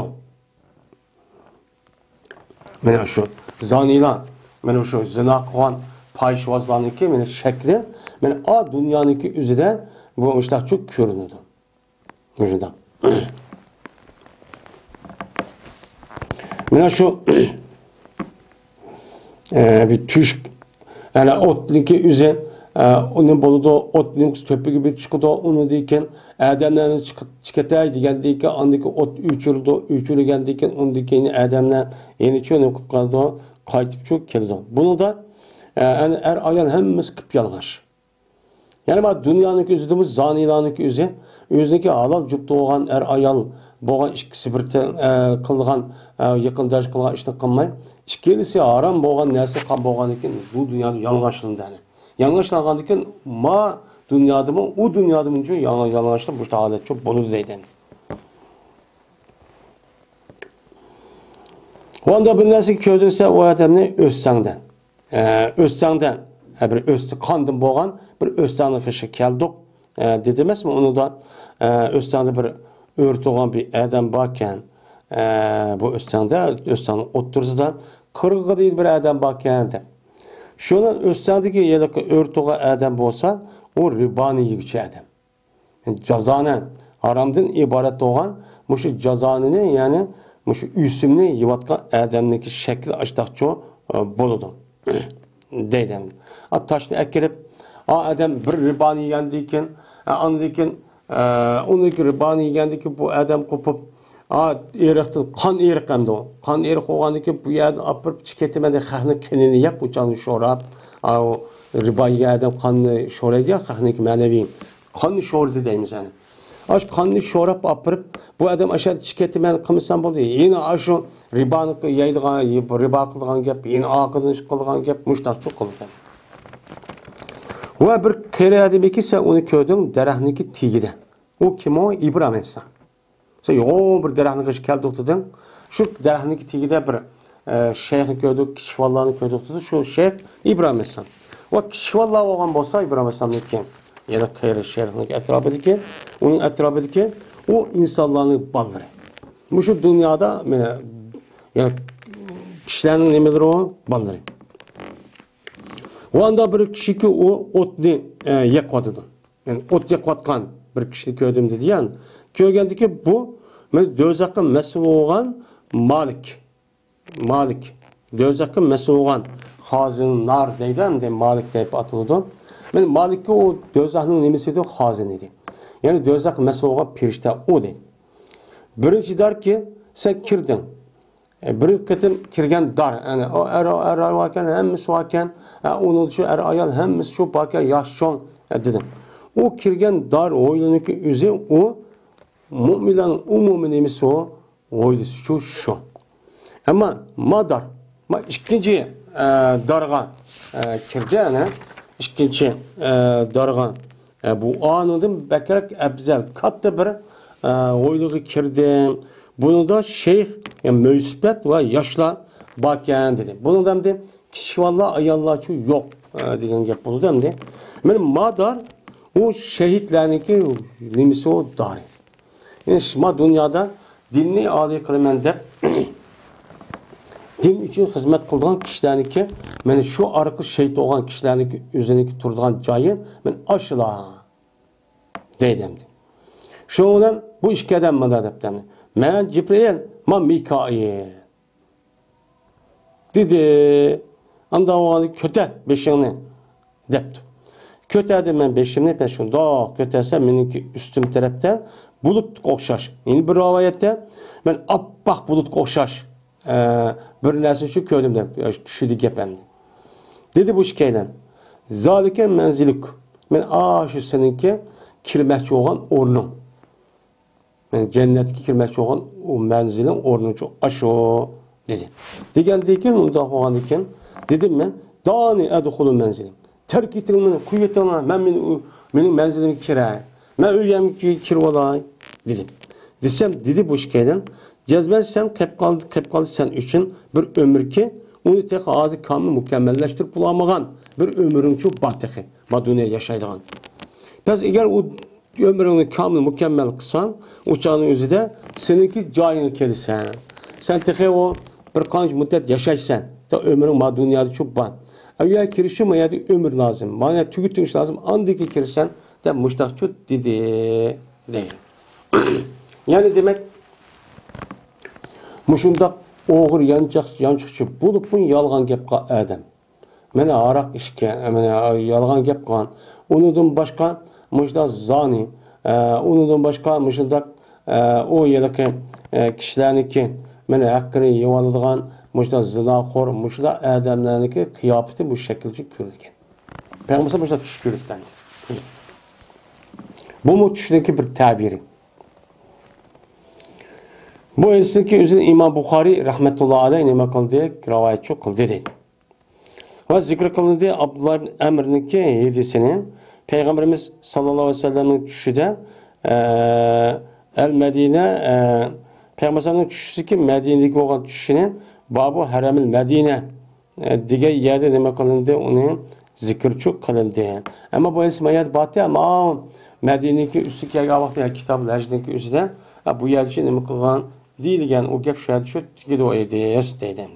Mene şu zanila, mene şu zina kılan payşvazlarının ki mene şekli, mene a dünyanın ki üzüde bu işte çok körünüdü. Müjde. Mene şu bir tüşk yani otlinki üzü onun boluda otning töpü gibi çıkıdı onu deyken adamların çıkatay degandeki andaki ot üçülgandeki ondaki adamlar yeni çönüp kaldı qaytip çok keldi. Bunu da yani ayan hemmimiz kıp yalğaş. Yani ma dünyanın özüdümüz zanilanın özü özündeki halal cüp doğan ayal boğan ikisi bir kılgan yakındaş kılgan işini kılmay ikisi haram boğan nerse kan boğan iken bu dünyada yalğaşlığında yani. Yanlışlangandıkken ma dünyada mı o dünyada mı diyor yanlışlık bu adet çok bolu deyden. O anda bir nasıl köydünse o adamını özsangdan. Özsangdan bir özsü kandım boğan bir özsangdan kışı keldik dedimez mi onu da özsangda bir örtü olan bir adam bakken bu özsangda oturzudan kırgı değil bir adam bakken de. Şunun özsandaki yedeki örtüğe adam olsa o ribani yigçi adam. Yani cazanen haramdan ibaret olan muşu cazanını yani muşu üsümünü yivatkan adamdaki şekli açtıkça boludu. Deydim. Taşını ekirip adam bir ribani yendiyken andayken ondaki ribani yendiyken bu adam kopup eriqtin kan eriq hamda o. Kan eriq olgandaki bu yerden apırıp çiketemede xahni kenini yap bu canı şorab. O ribayı adam kanını şoraydı ya xahni manevi. Kanını şordu deyimiz yani. Aş kanını şorap apırıp bu adam aşağı çiketi men qilsam bo'ldi. Yine aşu ribani yeydigan, riba qilgan gap, yine aqidini qilgan gap mushtaqçı qildi. Ve bir kere adamki sen onu gördün daraxtniki tigide. O kim o? İbrahim Aleyhisselam. Sen yoğun bir daraxtniki keldi oturdun. Şu daraxtniki tigide bir şeyhni gördük, kişivallarını gördük. Şu şeyh İbrahim Aleyhisselam. O kişivallar olan olsa İbrahim Aleyhisselam'daki ya da kayır şeyhinin etrafındaki, onun etrafındaki o insanların balları. Bu şu dünyada yani kişilerin nemeleri o balları. O anda bir kişi ki o otni yakmadı. Yani ot yakvatkan bir kişini gördüm dedi yani. Görgendeki bu dözakı mesul olan Malik. Dözakı mesul olan hazin nar deyden de Malik deyip atıldı. Ben Malik'e o dözakının nemesiydi, hazineydi. Yani dözak mesul olan pirişte o değil. Birinci der ki sen kirdin. Bir kıtım kirgen dar. Yani o er varken hemmis varken onu şu er ayal hemmis şu varken yaşşon dedim. O kirgen dar oylunun ki üzü o müminlerin umumi nemesi o oydu şu. Ama madar. Ma ikinci darga kirdi yani. İkinci darga bu anladım bekerek ebzel kattı bir oyluğu kirdim. Bunu da şeyh yani müsbet ve yaşlar bakken dedi. Bunu da dedi kişi vallahi ayarlar yok diyen gap buldu dedi. Benim madar o şehitlerindeki limisi o dar. Yani şimdi dünyada dinli âli kılmen de din için hizmet kıldıran kişilerdeki yani şu arka şehit olan kişilerdeki üzerindeki turduğun cayı ben aşıla dedim. Şu olan bu işkeden madadepten. Men Cibril, ma Mikail. Dedi, anda o alı köte beşiğini depti. Köte de men beşiğini peşin. Da kötese meniki üstüm tarafta bulut okşaş. Yani bir rivayette ben appak bulut okşaş. Bir nersi şu köydümde düşüdü gependi. Dedi bu işkeylen. Zalike menzilik. Men şu seninki kirmekçi olan ornum. Yani cennetki kirmekçi olan o menzilin ornu çok aşağı dedi. Degendeyken onda olan iken dedim ben dani edhulu menzilim. Terk ettiğimin kuvvetine ben benim menzilimi kiraya. Ben üyem kirvalay dedim. Desem dedi bu şekilde cezben sen kep kaldı sen için bir ömür ki onu tek adı kamil mükemmelleştirip bulamagan bir ömrün çok batığı. Bu dünya yaşaydığın. Biz eğer o ömrünü kamil mükemmel kısan uçağın özü de seninki cayını kelisen. Sen tek o bir kanç müddet yaşaysan da ömrün ma dünyada çok ban. Eğer kirişi ma ya da ömür lazım. Manya tükütünüş lazım. Andaki kirisen de müştakçı dedi değil. Yani demek muşundak oğur yançıkçı bulup bunu yalgan gepka adam. Mene arak işke, mene yalgan gepkan. Onundan başka muşda zani, onundan başka muşundak o yedeki kişilerinki mene hakkını yuvalıdığan muşda zinakhor, muşda adamlarınki kıyafeti bu şekilde körülgen. Peygamber muşda tüşkürüktendi. Bu mu tüşündeki bir tabiri. Bu eski üzerine İmam Bukhari rahmetullahi aleyh nime kıldı, rivayet çok kıldı dedi. Ve zikr kılındı Abdullah Emr'ninki yedisinin Peygamberimiz sallallahu aleyhi ve sellem'in düşüde El Medine Peygamberimiz düşüsü ki Medine'deki olan düşüşünün Babu Haremil Medine diye yerde nime kılındı onun zikr çok kılındı. Ama bu esmayet batı ama Medine'deki üstü ya kitabı lejindeki üstüde bu yer için nime kılan değilgen o gep şöyle şu gidiyor ediyes dedim.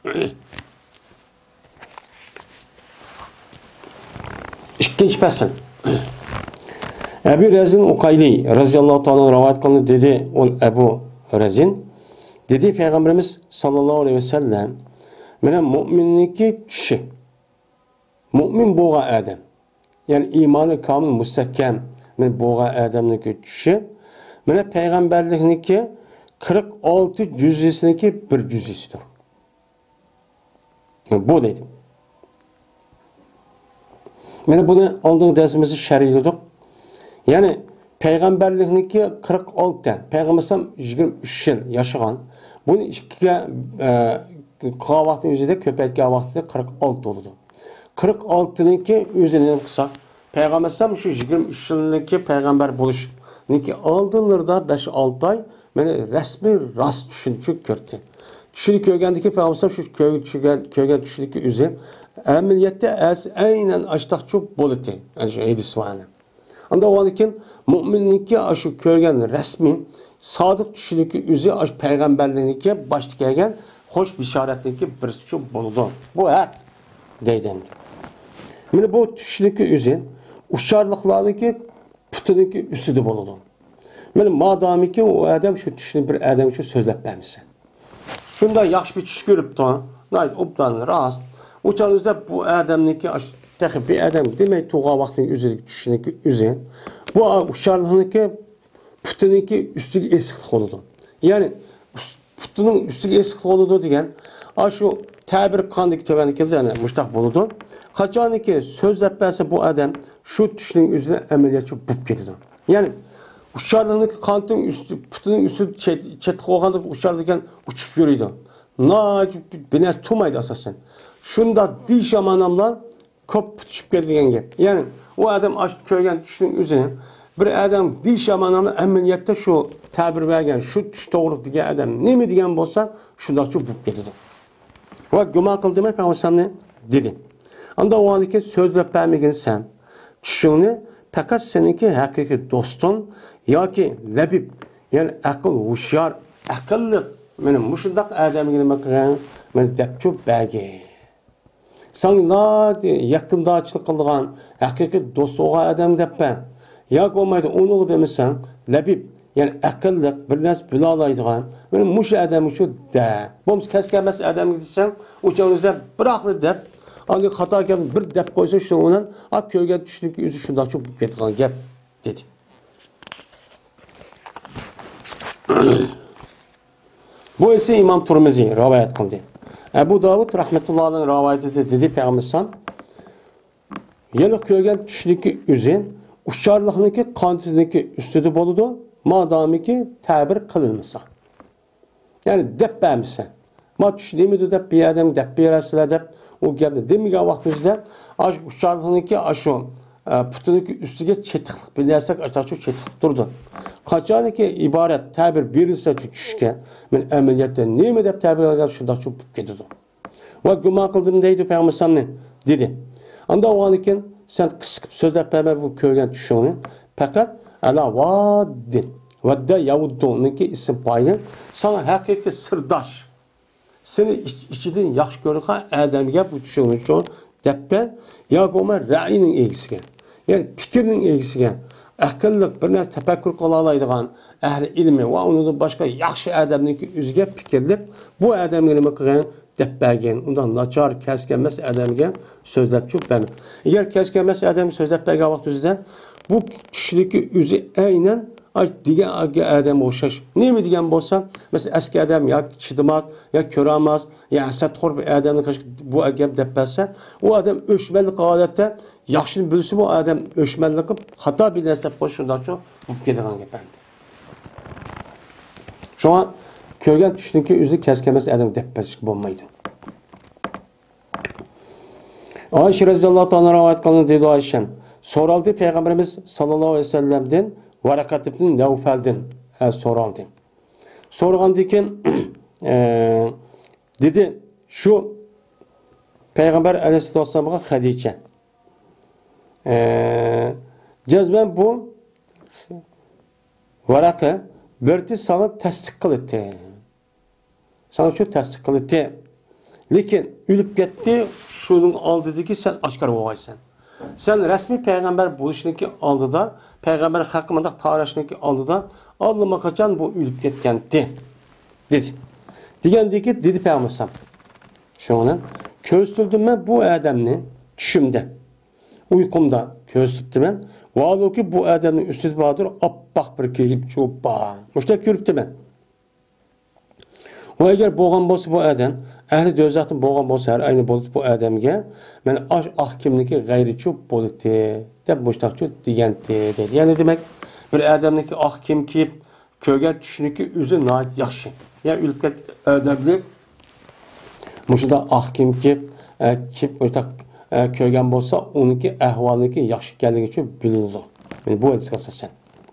İkinci fasıl. Ebu Rezin Ukayli radıyallahu ta'ala rivayet kılındı dedi on Ebu Rezin dedi Peygamberimiz sallallahu aleyhi ve sellem mene müminlik düşü. Mümin boğa adam. Yani imanı kamil müstehkem men boğa adamniki düşü. Mene peygamberlikniki 46 cüzisindeki bir cüzisidir. Yani bu dedim. Yani bunu aldığın dersimizi şerh ediyorduk. Yani Peygamberlikniki 46, Peygambersam 23 yıl yaşagan. Bunu ikkiga qavaqtın özüde köpaytgan vaqtida 46 oldu. 46'niki özünü qısak. Peygambersam şu 23 yıllık peygamber buluşniki aldınlarda 5-6 ay meni resmi rast tushunchuk ko'rdi. Tushunib ko'rgandiki Peygambersam şu ko'rgan tushuniki o'zi amaliyotda aynan ashtaqchu bo'ldi. Yani şu hadis var. Anda o ankin mu'minniki şu ko'rgan resmi sodiq tushuniki o'zi peygamberlikniki boshda kelgan hoş bisharatniki birisi bo'ldi. Bu haq deydi. Meni bu tushuniki o'zi ushorliqlarniki putiniki ustida bo'ldi. Meni madamiki o adam şu tushunib bir adam şu so'zlab bermasa. Shunda yaxshi bir tush ko'ribdi. Nayt obdan rast. O'chanizda bu adamniki taxi bir adam demek tuğa vaqtning o'zidagi tushuniki o'zi bu ushorliqniki putiniki ustiga esiqlik bo'ldi. Ya'ni putuning ustiga esiqlik bo'ldi degan şu ta'bir qandiki tövandikildi yani mushtaq bo'ldi. Qachoniki so'zlab bersa bu adam şu tushning o'zida amaliyotchi bo'lib ketadi. Ya'ni ushorliqniki qanting usti putuning usti chet qo'yganda ushorligan uchib yuradi. Bina tumaydi asosan. Shunda dishamanamlar ko'p tushib ketgan gap. Ya'ni o adam ko'rgan tushning o'zini bir adam dishamanamlar amaliyotda shu ta'bir bergan, shu tush to'g'ri degan adam nima degan bo'lsa, shundoqcha bo'lib ketadi. Va gumon qildim Peygamberni dedi. Anda o anki so'zlab bermagan sen tushingni faqat seniki haqiqiy do'sting yoki labib, ya'ni aql, hushyor, aqlli meni mushundaq odamga nima qilgan, meni debchu bergi. Sen yaqindochilik qilgan haqiqiy do'st bo'lgan odam debpa. Yoki bo'lmaydi uni demasan, labib, ya'ni aqlli, bir narsa bila oladigan, meni mush odam shu da. Bo'lmasa kaskanmas odamga desam, o'chanizda biroqli deb Anki hata gap bir dep koysa şu onun ak köyge düştük yüzü şundan çok ketgan gap dedi. Bu ise İmam Turmizi rivayet kıldı. Ebu Davud rahmetullah'ın rivayeti dedi Peygamber'san yana köyge düştük yüzü uçarlıqniki kantindeki üstüde boludu madamiki tabir kılınmasa. Yani dep beğenmişsen. Ma düşdüğümü de bir adam dep bir arasıyla dep o geldi. Demigen vaktimizde uçarlıqniki şu putuniki üstüge çetiklik bilersek açık çok çetiklik durdu. Kaçaniki ibaret tabir birilse düşke men ameliyatda neyme dep tabir edip şunda çok gidiyordu. Ve gumon qildim deydi Peygamber'ne dedi. Anda o ankin sen kısık sözlep berme bu ko'rgan tushingni faqat ala vaddin vadda yavudduniki isim payı sana haqiqiy sirdosh seni içinden yaxshi ko'rgan odamga bu tushingni uchun debben yoki bo'lmay ra'yning egisiga ya'ni fikrning egisiga aqlli bir narsa tafakkur qila oladigan ahli ilmi va undan boshqa yaxshi odamniki o'ziga fikrlab bu odamga nima qilgan deb bergan undan nachar kaskanmas odamga so'zlab cho'kmadi. Agar kaskanmas odam so'zlab bergan vaqt o'zida bu kishniki o'zi aynan degan odam o'xshash. Nima degan bo'lsa, masalan, eski odam yoki chidamas, yoki ko'ramas, yo hasadxo'r bir odamni bu gap deb bersa, u odam o'shmanlik holatda yaxshini bilsa bu odam o'shmanlik qilib xato bir narsa qo'shundacho bo'lib ketadigan gap endi. Shunga ko'rgan tushniki o'zi kaskanmas odam deb berishga bo'lmaydi. Ayşe radhiyallohu ta'ala rivoyat qilgan dedi Ayşe. So'raldi Peygamberimiz sallallohu alayhi vasallamdan Varakat ibn Nevfel'den so'raldi. So'rgandan keyin dedi şu Peygamber aleyhissalomga Hadice. Cezmen bu Varaka birti sana tasdik qildi. Sana şu tasdik qildi. Lekin ölüp gitti, şunun aldidiki sen aşkar bo'lmaysan. Sen resmi peygamber buluşunki aldıda, peygamber hakkında tarihindeki aldıda, Allah'ıma kaçan bu ölüp ketkendi, dedi. Degandiki dedi peygambersam. Şuna köstürdüm ben bu adamni düşümde, uykumda köstürdüm ben. Vallahi ki bu adamın üstü badır, appak bir keyip çupa. Müştek yürüptüm ben. O eğer boğan bolsa bu adam, ahli dozatın boğan bolsa her aynı bo'ldi bu adamga, men ahkimniki g'ayrichi bo'ldi deb mushtaqchi deganti dedi. Ya'ni demak, Bir adamniki ak kim kiyip kögen düşünüki üzü nait yakşı. Ya ülke ödebli muşunda ak kim kiyip kögen bolsa onunki ahvalınki yakşı geldiği için bilinir. Yani bu hadis asasen.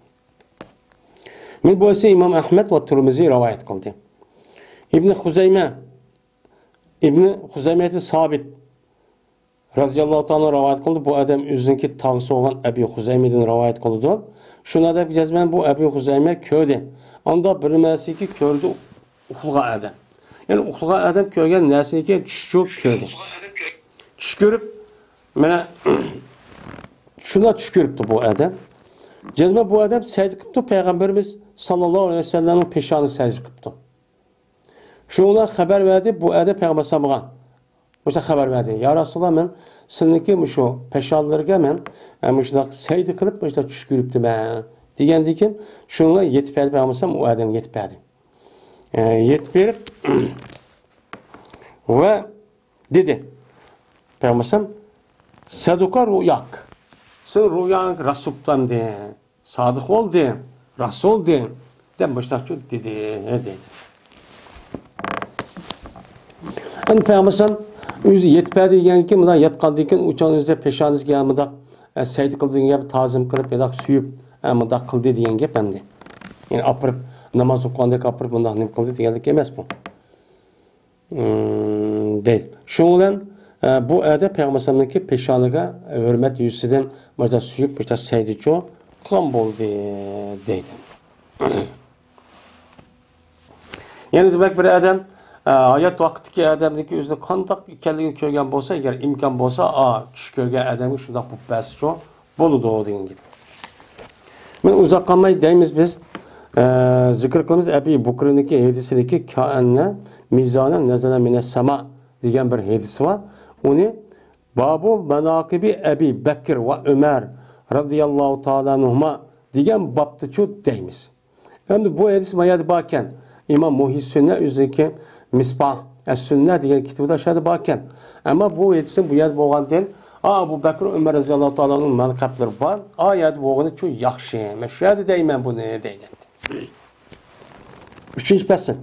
Men bu ise İmam Ahmed ve Tirmizi rivayet kıldı. İbn Huzeyme sabit radıyallahu ta'ala rivayet kıldı. Bu adam üzünki tağısı olan Ebi Huzeyme'den rivayet kıldı. Şuna da bileceğiz bu Ebi Huzeyme köyde. Anda bir mersi ki köyde uxluğa adam. Yani uxluğa adam köygen nersi ki düşüp köyde. Düş görüp mene şuna düş görüptü bu adam. Cezme bu adam secde kıptı Peygamberimiz sallallahu aleyhi ve sellem'in peşanı secde kıptı. Şuna haber verdi bu adam Peygamber sallallahu aleyhi haber verdi. Ya Resulallah men sizniki şu peşanlarga men muşda secde kılıp muşda düş görüptü ben. Degende ki şuna yetip verdi Peygamber sallallahu o adam yetip verdi. Yetip verip ve dedi Peygamber sallallahu saduka ruyak. Sen rüyanı Rasup'tan de, sadık ol de, Rasul de. Den başta çok dedi. Yani Peygamber özü yetpedi degen ki, mıda yatqan degen uçan özde peşanız ki, mıda seydi kıldı degen gibi tazim kılıp ya da suyup, mıda kıldı degen gibi hem de. Yani apırıp, namaz okuandaki apırıp, mıda ne kıldı degen gibi emez bu. Değil. Şundan bu ayda Peygamber'in peşanlığa hürmet yüzünden mesela suyup mesela seydi çok kan boldu deydi. Yani demek bir adam hayat vaktiki adamdaki özde kandak kendini köygen bolsa eğer imkan bolsa düş köygen adamı şunda bu besi çok bolu doğduğun gibi. Ben uzak kalmayı deyimiz biz zikr kılımız Ebi Bukr'ındaki hedisideki kainne mizanen nezele mine sema diyen bir hedisi var. Onu Babu menakibi Ebi Bekir ve Ömer radıyallahu ta'ala nuhma diyen babtı çok deyimiz. Hem bu hadis mayad bakken İmam Muhis Sünne üzerindeki Misbah Es-Sünne diyen kitabı aşağıda bakken. Ama bu hadisin bu yad boğan değil. Bu Bekir Ömer radıyallahu ta'ala'nın menakipleri var. Yad boğanı çok yakşı. Meşhur deyim bunu deyden. Üçüncü pesin.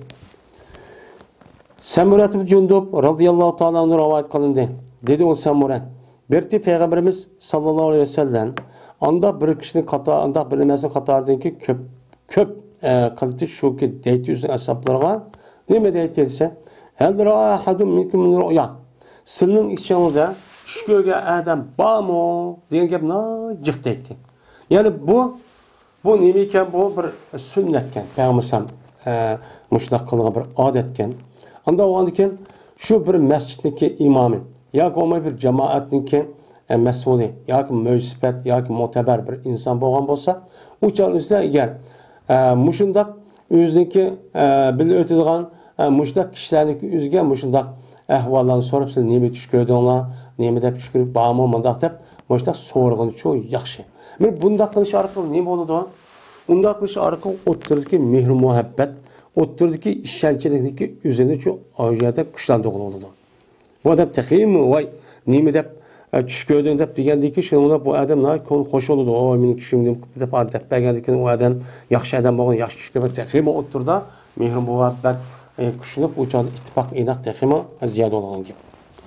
Samura ibn Cundub radıyallahu ta'ala anhu rivayet kılındı. Dedi o Samura. Berti Peygamberimiz sallallahu aleyhi ve sellem anda bir kişinin kata, anda bilinmezin katarındaki köp kalite şu ki deyti yüzün hesaplarına ne deyti ise hel ra'a ahadun minkum min ru'ya. Sının içinde şu göge adam bamo diyen gibi cıht etti. Yani bu nemeyken bu bir sünnetken Peygamber müştak kılığına bir adetken anda o andiken şu bir mescidindeki imamı ya ki bir cemaatindeki mesulü ya ki müsbet ya ki muteber bir insan boğan olsa uçan üzerine eğer müşundak özündeki bile ötediğin müştak kişilerdeki üzgen müşundak ahvallarını sorup siz nemi düşkürdü ona nemi de düşkürüp bağımı mandak deyip müştak sorğunu çok yakşı. Bunda kılış arkalı ne oldu? Bunda kılış arkalı otturdaki mehr muhabbet otturdaki işçilikdeki üzerinde çok acayip güçlendi oldu. Bu adam tehim vay nemi de düşkürdüğün deyip degendeki şununa bu adam ne konu hoş oldu. O benim düşündüğüm deyip adep belgendeki o adam yaxşı adam boğun yaxşı düşkürüp tehim otturda mehr muhabbet güçlenip uçan ittifak inak tehim ziyade olan gibi.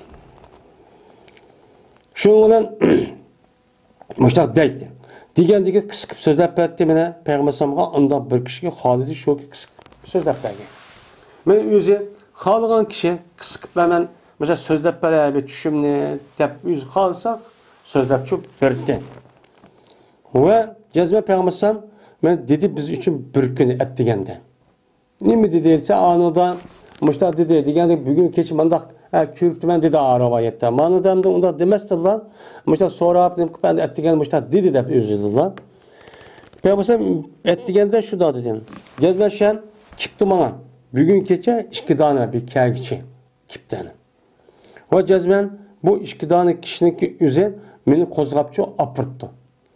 Şundan müştak deydi. Degendeki kısık sözler berdi mene Peygamber sallallahu anda bir kişiye halidi şu ki kısık sözler berdi. Men özü xalığan kişi kısık hemen mesela sözler berdi düşümni dep öz xalsak sözler çok berdi. Ve cezme Peygamber sallallahu men dedi biz için bir gün et degende. Nemi dediyse anında müştak dedi degende bugün keçi mandak kürtmen dedi rivayette. Manadamda onda demezdiler. Müştak sonra ben de ettigen müştak dedi de özüdüler. Peygamber ettigende şu da dedim. Cezbeşen kipti bana. Bugün keçe iki tane bir kâgiçi kipten. O cezben bu iki tane kişinin üzeri beni kozgapçı apırttı.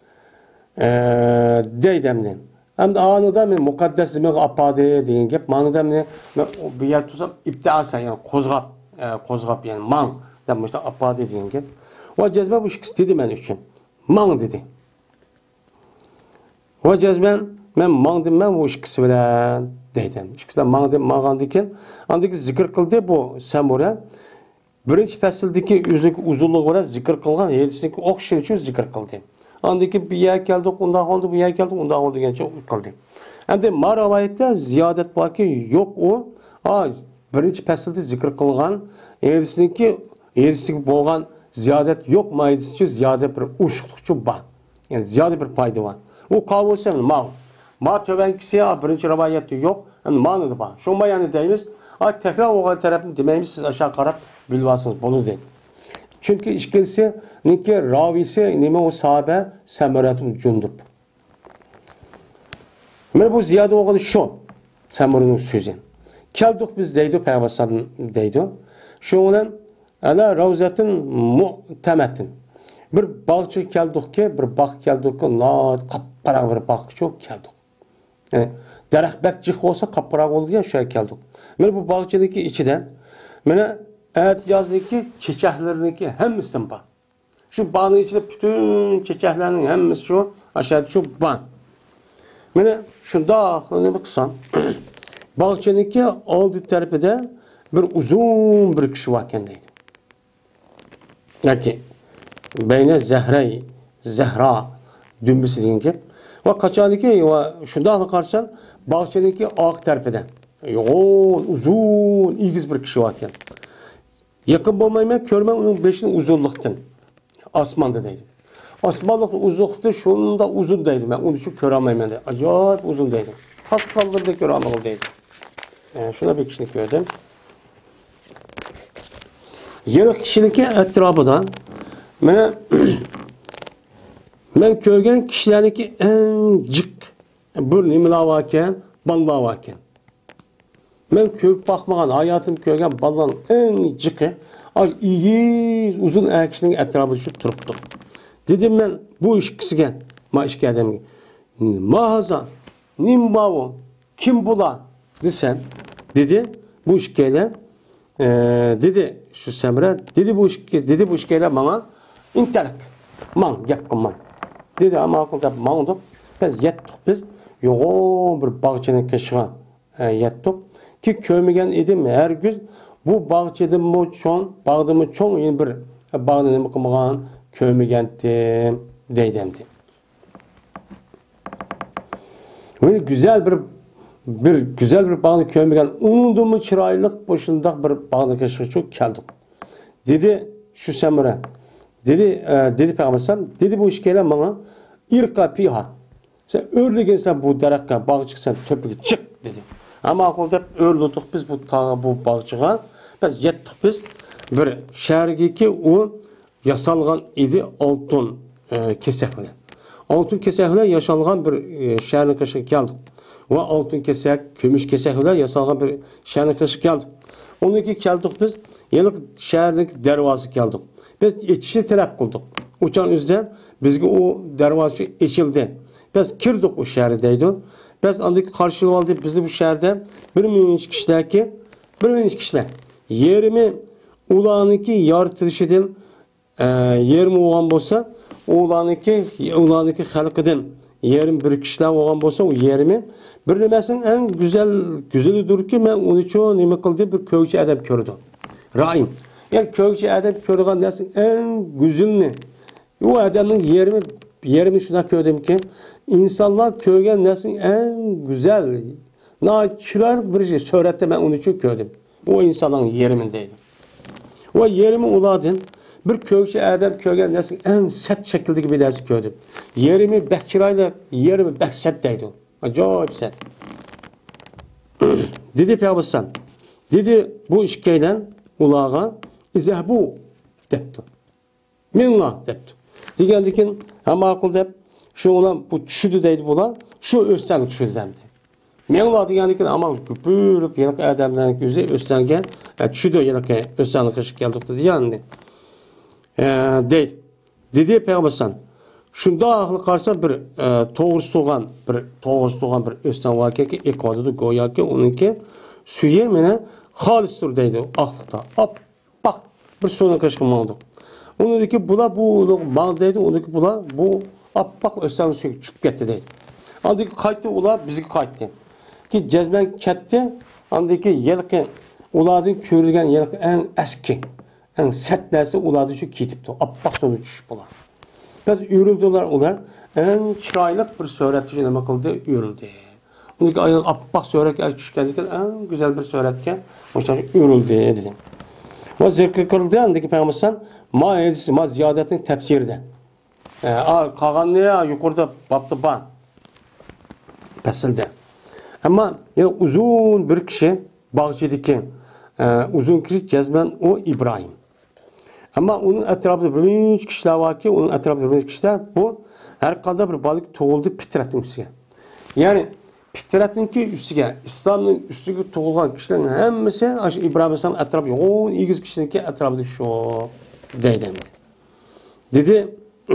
Deydemden. Hem de anında ben mukaddesimi apadı diyen gep. Manadamda bir yer tutsam iptiasa yani kozgap yani man demişler apa dediğin gibi. O cezbe bu ikisi dedi ben için. Man dedi. Va jazman men mangdim men bu ikkisi bilan deydi. İkisidan mangdim mağandikin andaki zikr qildi bu Samura. Birinchi fasldagi uzunluğu bilan zikr qilgan hadisniki o'xshash uchun zikr qildi. Andaki bir yer geldi, ondan oldu, bir yer geldi, ondan oldu degancha qildi. Endi maravoyatda ziyodat borki yo'q u. Birinchi faslda zikr qilgan hadisniki bo'lgan ziyodat yo'q maydisi uchun ziyoda bir ushqlikchi bor. Yani ziyoda bir foyda bor. U qolsa ma tövənkisi birinchi rivoyatda yo'q, endi ma'noda bor. Shu ma'noni deymiz. Tekrar o'g'il tarafini demaymiz, siz aşağı qarab bilvarsınız bunu deydi. Çünkü ikkinchisi niki ravisi nima o sahabe Samuratun Cundub. Mana bu ziyoda o'g'il shu Samurning so'zi. Keldik biz deydi Peygamber deydi. Shu bilan ala ravzatun mu'tamatin. Bir bog'cha keldikki, bir bog' keldikki, qapqara bir bog'cha keldik. Daraxt bak jiq bo'lsa qapqara bo'ldi ya shu keldik. Mana bu bog'chadagi ichida mana Etiyazdaki çiçeklerindeki hemmisinden var. Şu bağın içinde bütün çiçeklerin hemmisi şu aşağıda şu bağ. Bana şunda aklına baksan bahçedeki aldı tarafında bir uzun bir kişi varken neydi? Yani beyne Zehra dümbüsü deyince ve kaçadaki ve şunda aklına karşısan bahçedeki ağ tarafında yoğun uzun iyigiz bir kişi varken. Yakın bulmayman, görmem onun beşinin uzunluktan. Asmanda deydi. Asmanlık uzunlukta şunun da uzun deydi. Ben onu için göremeyim de. Acayip uzun deydi. Tas kaldır da göremem deydi. Şuna bir kişilik gördüm. Yeni kişilik etrafında ben görgen kişilerdeki en cık bir nimla varken, balla varken. Ben kök bakmagan, hayatım kögen ballan en cıkı, iyi uzun erkeklerin etrafında şu turuptu. Dedim ben bu işkisigen, işki adamı, mahaza, nimbavu, kim bula desem, dedi bu işkiyle, dedi şu Semre, dedi bu işkiyle bana intelek, yapkın man. Dedi ama akılda mandık, biz yettik biz, yoğun bir bağçanın keşiğe yettik. Ki kömegen idim her gün bu bahçede mi çoğun, bağda mı çoğun yine bir bağda ne bakımdan kömegendim deydemdi. Böyle güzel bir bağda kömegen umduğumu çıraylık başında bir bağda keşke çok geldik. Dedi şu Semre, dedi Peygamber dedi bu işkeyle bana irka piha. Sen örlügensen bu derekka bağ çıksan töpüge çık dedi. Ama akılda öldürdük biz bu bağçığa. Biz yettik biz bir şehirdeki o yasalgan idi altın kesekle. Altın kesekle yaşalgan bir şehrin kaşı geldik. Ve altın kesek, gümüş kesekle yasalgan bir şehrin kaşı geldik. Onunki geldik biz yeni şehirlik dervazı geldik. Biz içişi talep kıldık. Uçan üzden bizge o dervazı içildi. Biz kirdik o şehirdeydi. Biz andaki karşılığı aldık bizi bu şehirde bir milyon kişiler yerimi ulanıki yaratılışıdan yerimi olan bolsa ulanıki halkıdan yerim bir kişiler olan bolsa o yerimi bir demesinin en güzelidir ki ben onu çoğu nime kıldı bir kökçü edep gördüm. Rahim. Yani kökçü edep gördüğün dersin en güzelini. O adamın yerimi şuna gördüm ki insanlar köygen nesin en güzel naçiler bir şey söylette ben onu çok gördüm. O insanın yerimindeydi. O yerimi uladın bir kökçü adam köygen nesin en set şekildeki bir dersi gördüm. Yerimi bekçirayla yerimi beksetteydi. Acayip set. Dedi Peygamber dedi bu işkeyden ulağa izahbu depti. Minna depti. Digendikin hem akıl dep şu olan bu düşüdü deydi bula şu östen düşüdü demdi. Minna digendikin ama büyürüp yelek adamların gözü östen gel düşüdü yelek östen kışık geldik dedi yani. Değil. Dedi Peygamber şunda akıl karşı bir toğuz tuğan bir östen var ki ekvadodu goya ki onunki suyu mene halistir deydi aklıkta. Bak bir sonra kışkım oldu. Onu dedi ki bula bu mal deydi, onu ki bula bu appak östen suyu çüp gitti deydi. Andaki qaytdı, ular bizga qaytdı. Ki cezben ketdi, andaki yılqı, ulardan körülgen yılqı en eski, en set dersi ulardan şu kitipti. Appak sonu düşüp olar. Biz yürüldüler ular, en çıraylık bir söhretçi nima qildi, yürüldü. Ondaki ayın appak söhretke düşkendiki en güzel bir söhretke, mesela yürüldü dedim. Bu zikr kıldı andaki Peygamber'in maedisi, ma ziyadetin tefsirde. Kalan ne ya yukarıda babda ban. Pesilde. Ama ya uzun bir kişi Bağcı'daki uzun kişi cezmen o İbrahim. Ama onun etrafında bir kişiler var ki onun etrafında bir kişiler bu her kadar bir balık toğuldu fitretin üstüne. Yani fitretin ki üstüne İslam'ın üstüne toğulan kişilerin hemisi İbrahim Aleyhisselam etrafı o ilgiz kişinin ki etrafında şu deydendi. Dedi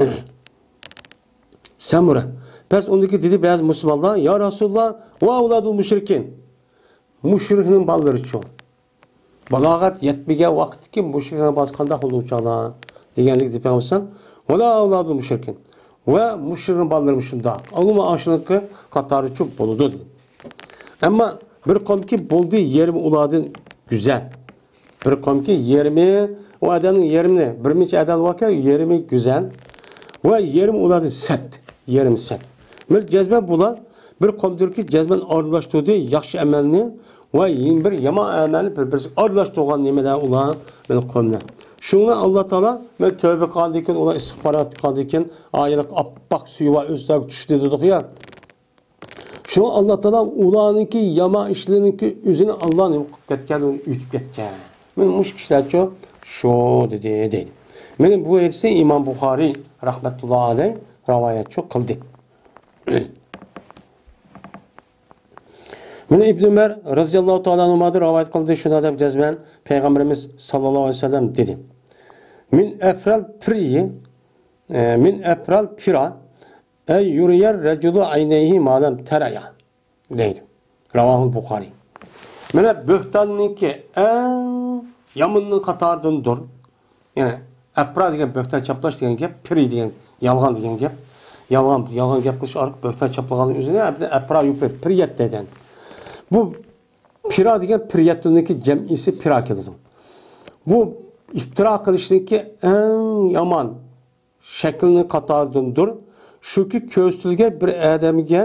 sen buraya. Pes ondaki dedi bazı Müslümanlar ya Resulullah ve avladul müşrikin. Müşrikinin balları çoğu. Balagat yetmege vakti ki müşrikine baskanda olacağına degenlik deyip yapmışsan ve la avladul müşrikin. Ve müşrikin balları şunda. Alımı aşılıkı katarı çok boludu dedi. Ama bir komki bulduğu yerimi uladın güzel. Bir komki yerimi o adamın yerimini bir miçe adam varken yerimi güzel. Ve yerim uladın set. Yerim set. Bir cezbe bulan bir komdur ki cezben arılaştırdığı yakşı emelini ve yeni bir yama emeli bir arılaştırған nemeler ulan ben komne. Şuna Allah Teala ben tövbe kaldıyken ulan istihbarat kaldıyken ayılık appak suyu var üstüne düştü dedik ya. Şu Allah Teala ulanınki yama işlerinki üzerine Allah'ın ketken ütüp ketken. Ben muş kişiler çok şu dedi. Benim bu hadisi İmam Bukhari rahmetullahi aleyh rivayet çok kıldı. Bunu İbn Ömer radıyallahu ta'ala anhu'dan rivayet kıldı şuna da cezmen Peygamberimiz sallallahu aleyhi ve sellem dedi. Min efral pira ey yuriyer reculu ayneyhi madem teraya değil. Ravahul Bukhari. Mene böhtanninki en yamınlı katardındır. Yani epra degen böhtan çaplaş degen gep, piri degen yalgan degen gep. Yalgan gep kılış arık böhtan çaplağının üzerine epra yupe priyet deden. Bu pira degen priyettindeki cem'isi pira kılıdım. Bu iftira kılıştaki en yaman şeklini katardındır. Şu ki köstülge bir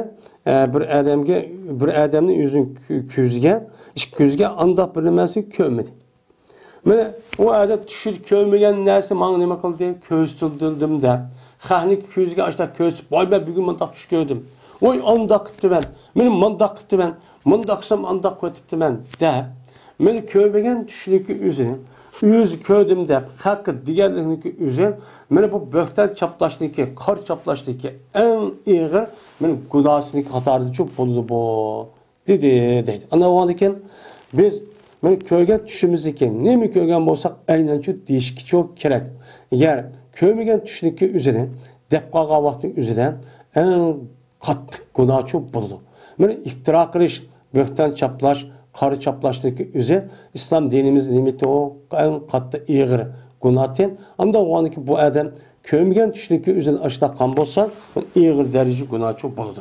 adamın yüzün küzge anda bilinmesi kömedi. Mene o adam düşür kömegen nersi bana nima kıldı? Köstüldürdüm de. Xahni küzge açta köstüp vay ben bugün mandak düş gördüm. Oy andak kıptı ben. Benim mandak kıptı ben. Mandaksam andak kötüptü ben de. Meni kömegen düşürükü üzerine yüz kördüm de hakkı diğerlerindeki üzerine meni bu böhten çaplaştaki, kar çaplaştaki en iyi meni gudasındaki hatardı çok bolu bu. Dedi. Ana o andiken biz meni köygen düşümüzdeki ne mi köygen bolsak aynen çok değişik çok gerek. Eğer kömegen düşürükü üzerine depkaga vaktin üzerine en katlı guda çok bolu. Meni iftira kılış, böhten çaplaş, karı çaplaştaki üzere İslam dinimizin limiti o en katlı iğir gunaten. Ama o anki bu adam kömgen düştüğü üzerine aşıda kan bolsa iğir derece günah çok boludu.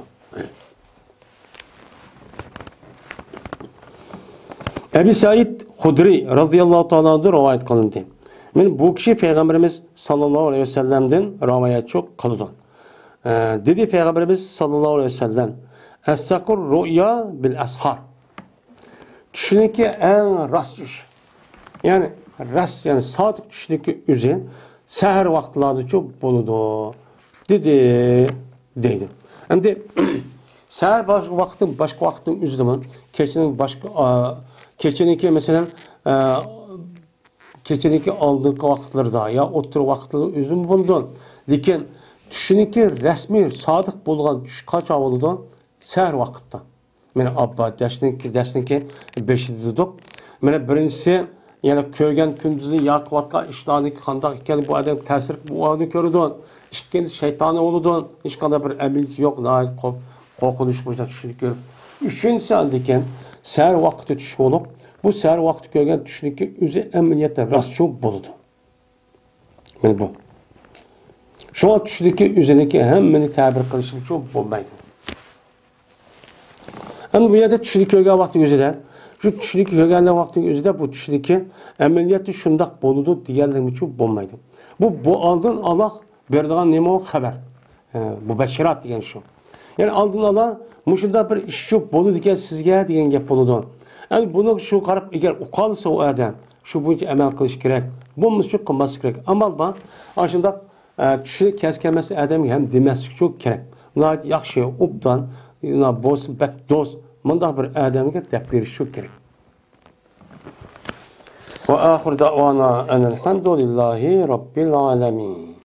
Ebu Said Hudri radıyallahu ta'ala'dan rivayet kılındı. Yani bu kişi Peygamberimiz sallallahu aleyhi ve sellem'den rivayet çok kılıdı. Dedi Peygamberimiz sallallahu aleyhi ve sellem Estakur rüya bil ashar. Düşünün en rast düş. Yani rast yani sadık düşünün üzerine seher vaktilarda çok boludu. Dedi. Hem de seher başka vaktin üzerine keçenin mesela keçenin aldığı vaktlarda ya otur vaktlarda üzüm buldu. Lakin düşünün resmi sadık bulgan düş kaç avuludu? Seher vakitte. Mene abba dersin ki 5 dedik. Mene birincisi yani köygen kündüzü yakvatka iştahındaki kandak iken bu adam tesir bu adamı gördün. İşkendi şeytanı oludun. Hiç kadar bir emin yok. Nahit korkunuş boyunca düşünük görüp. Üçüncüsü andiken seher vakti düşük olup bu seher vakti köygen düşünük ki üzü emniyette rast çok boludu. Mene bu. Şu an düşünük ki üzerindeki hem beni tabir kılışım çok bulmaydı. Endi bu yerda tushlik ko'rgan vaqtning o'zida, shu tushlik ko'rgan vaqtning o'zida bu tushlikni amaliyotda shundoq bo'ladi deganlik uchun bo'lmaydi. Bu oldin Alloh beradigan nima xabar. Bu bashirat degan shu. Ya'ni oldin Alloh mushunda bir ish shu bo'ladi ekan sizga degan gap bo'ladi. Endi buni shu qarab agar uqolsa u odam shu bo'yicha amal qilish kerak. Bo'lmasa shu qilmaslik kerak. Amal bor. Ana shunda tushlik kaskamasi odamga ham demaslik shu kerak. Ular yaxshi, obdan, bo'lsin, bak do'st, bunday bir odamga deb berish shu kerak. Va oxir da'vona alhamdulillahi robbil alamin.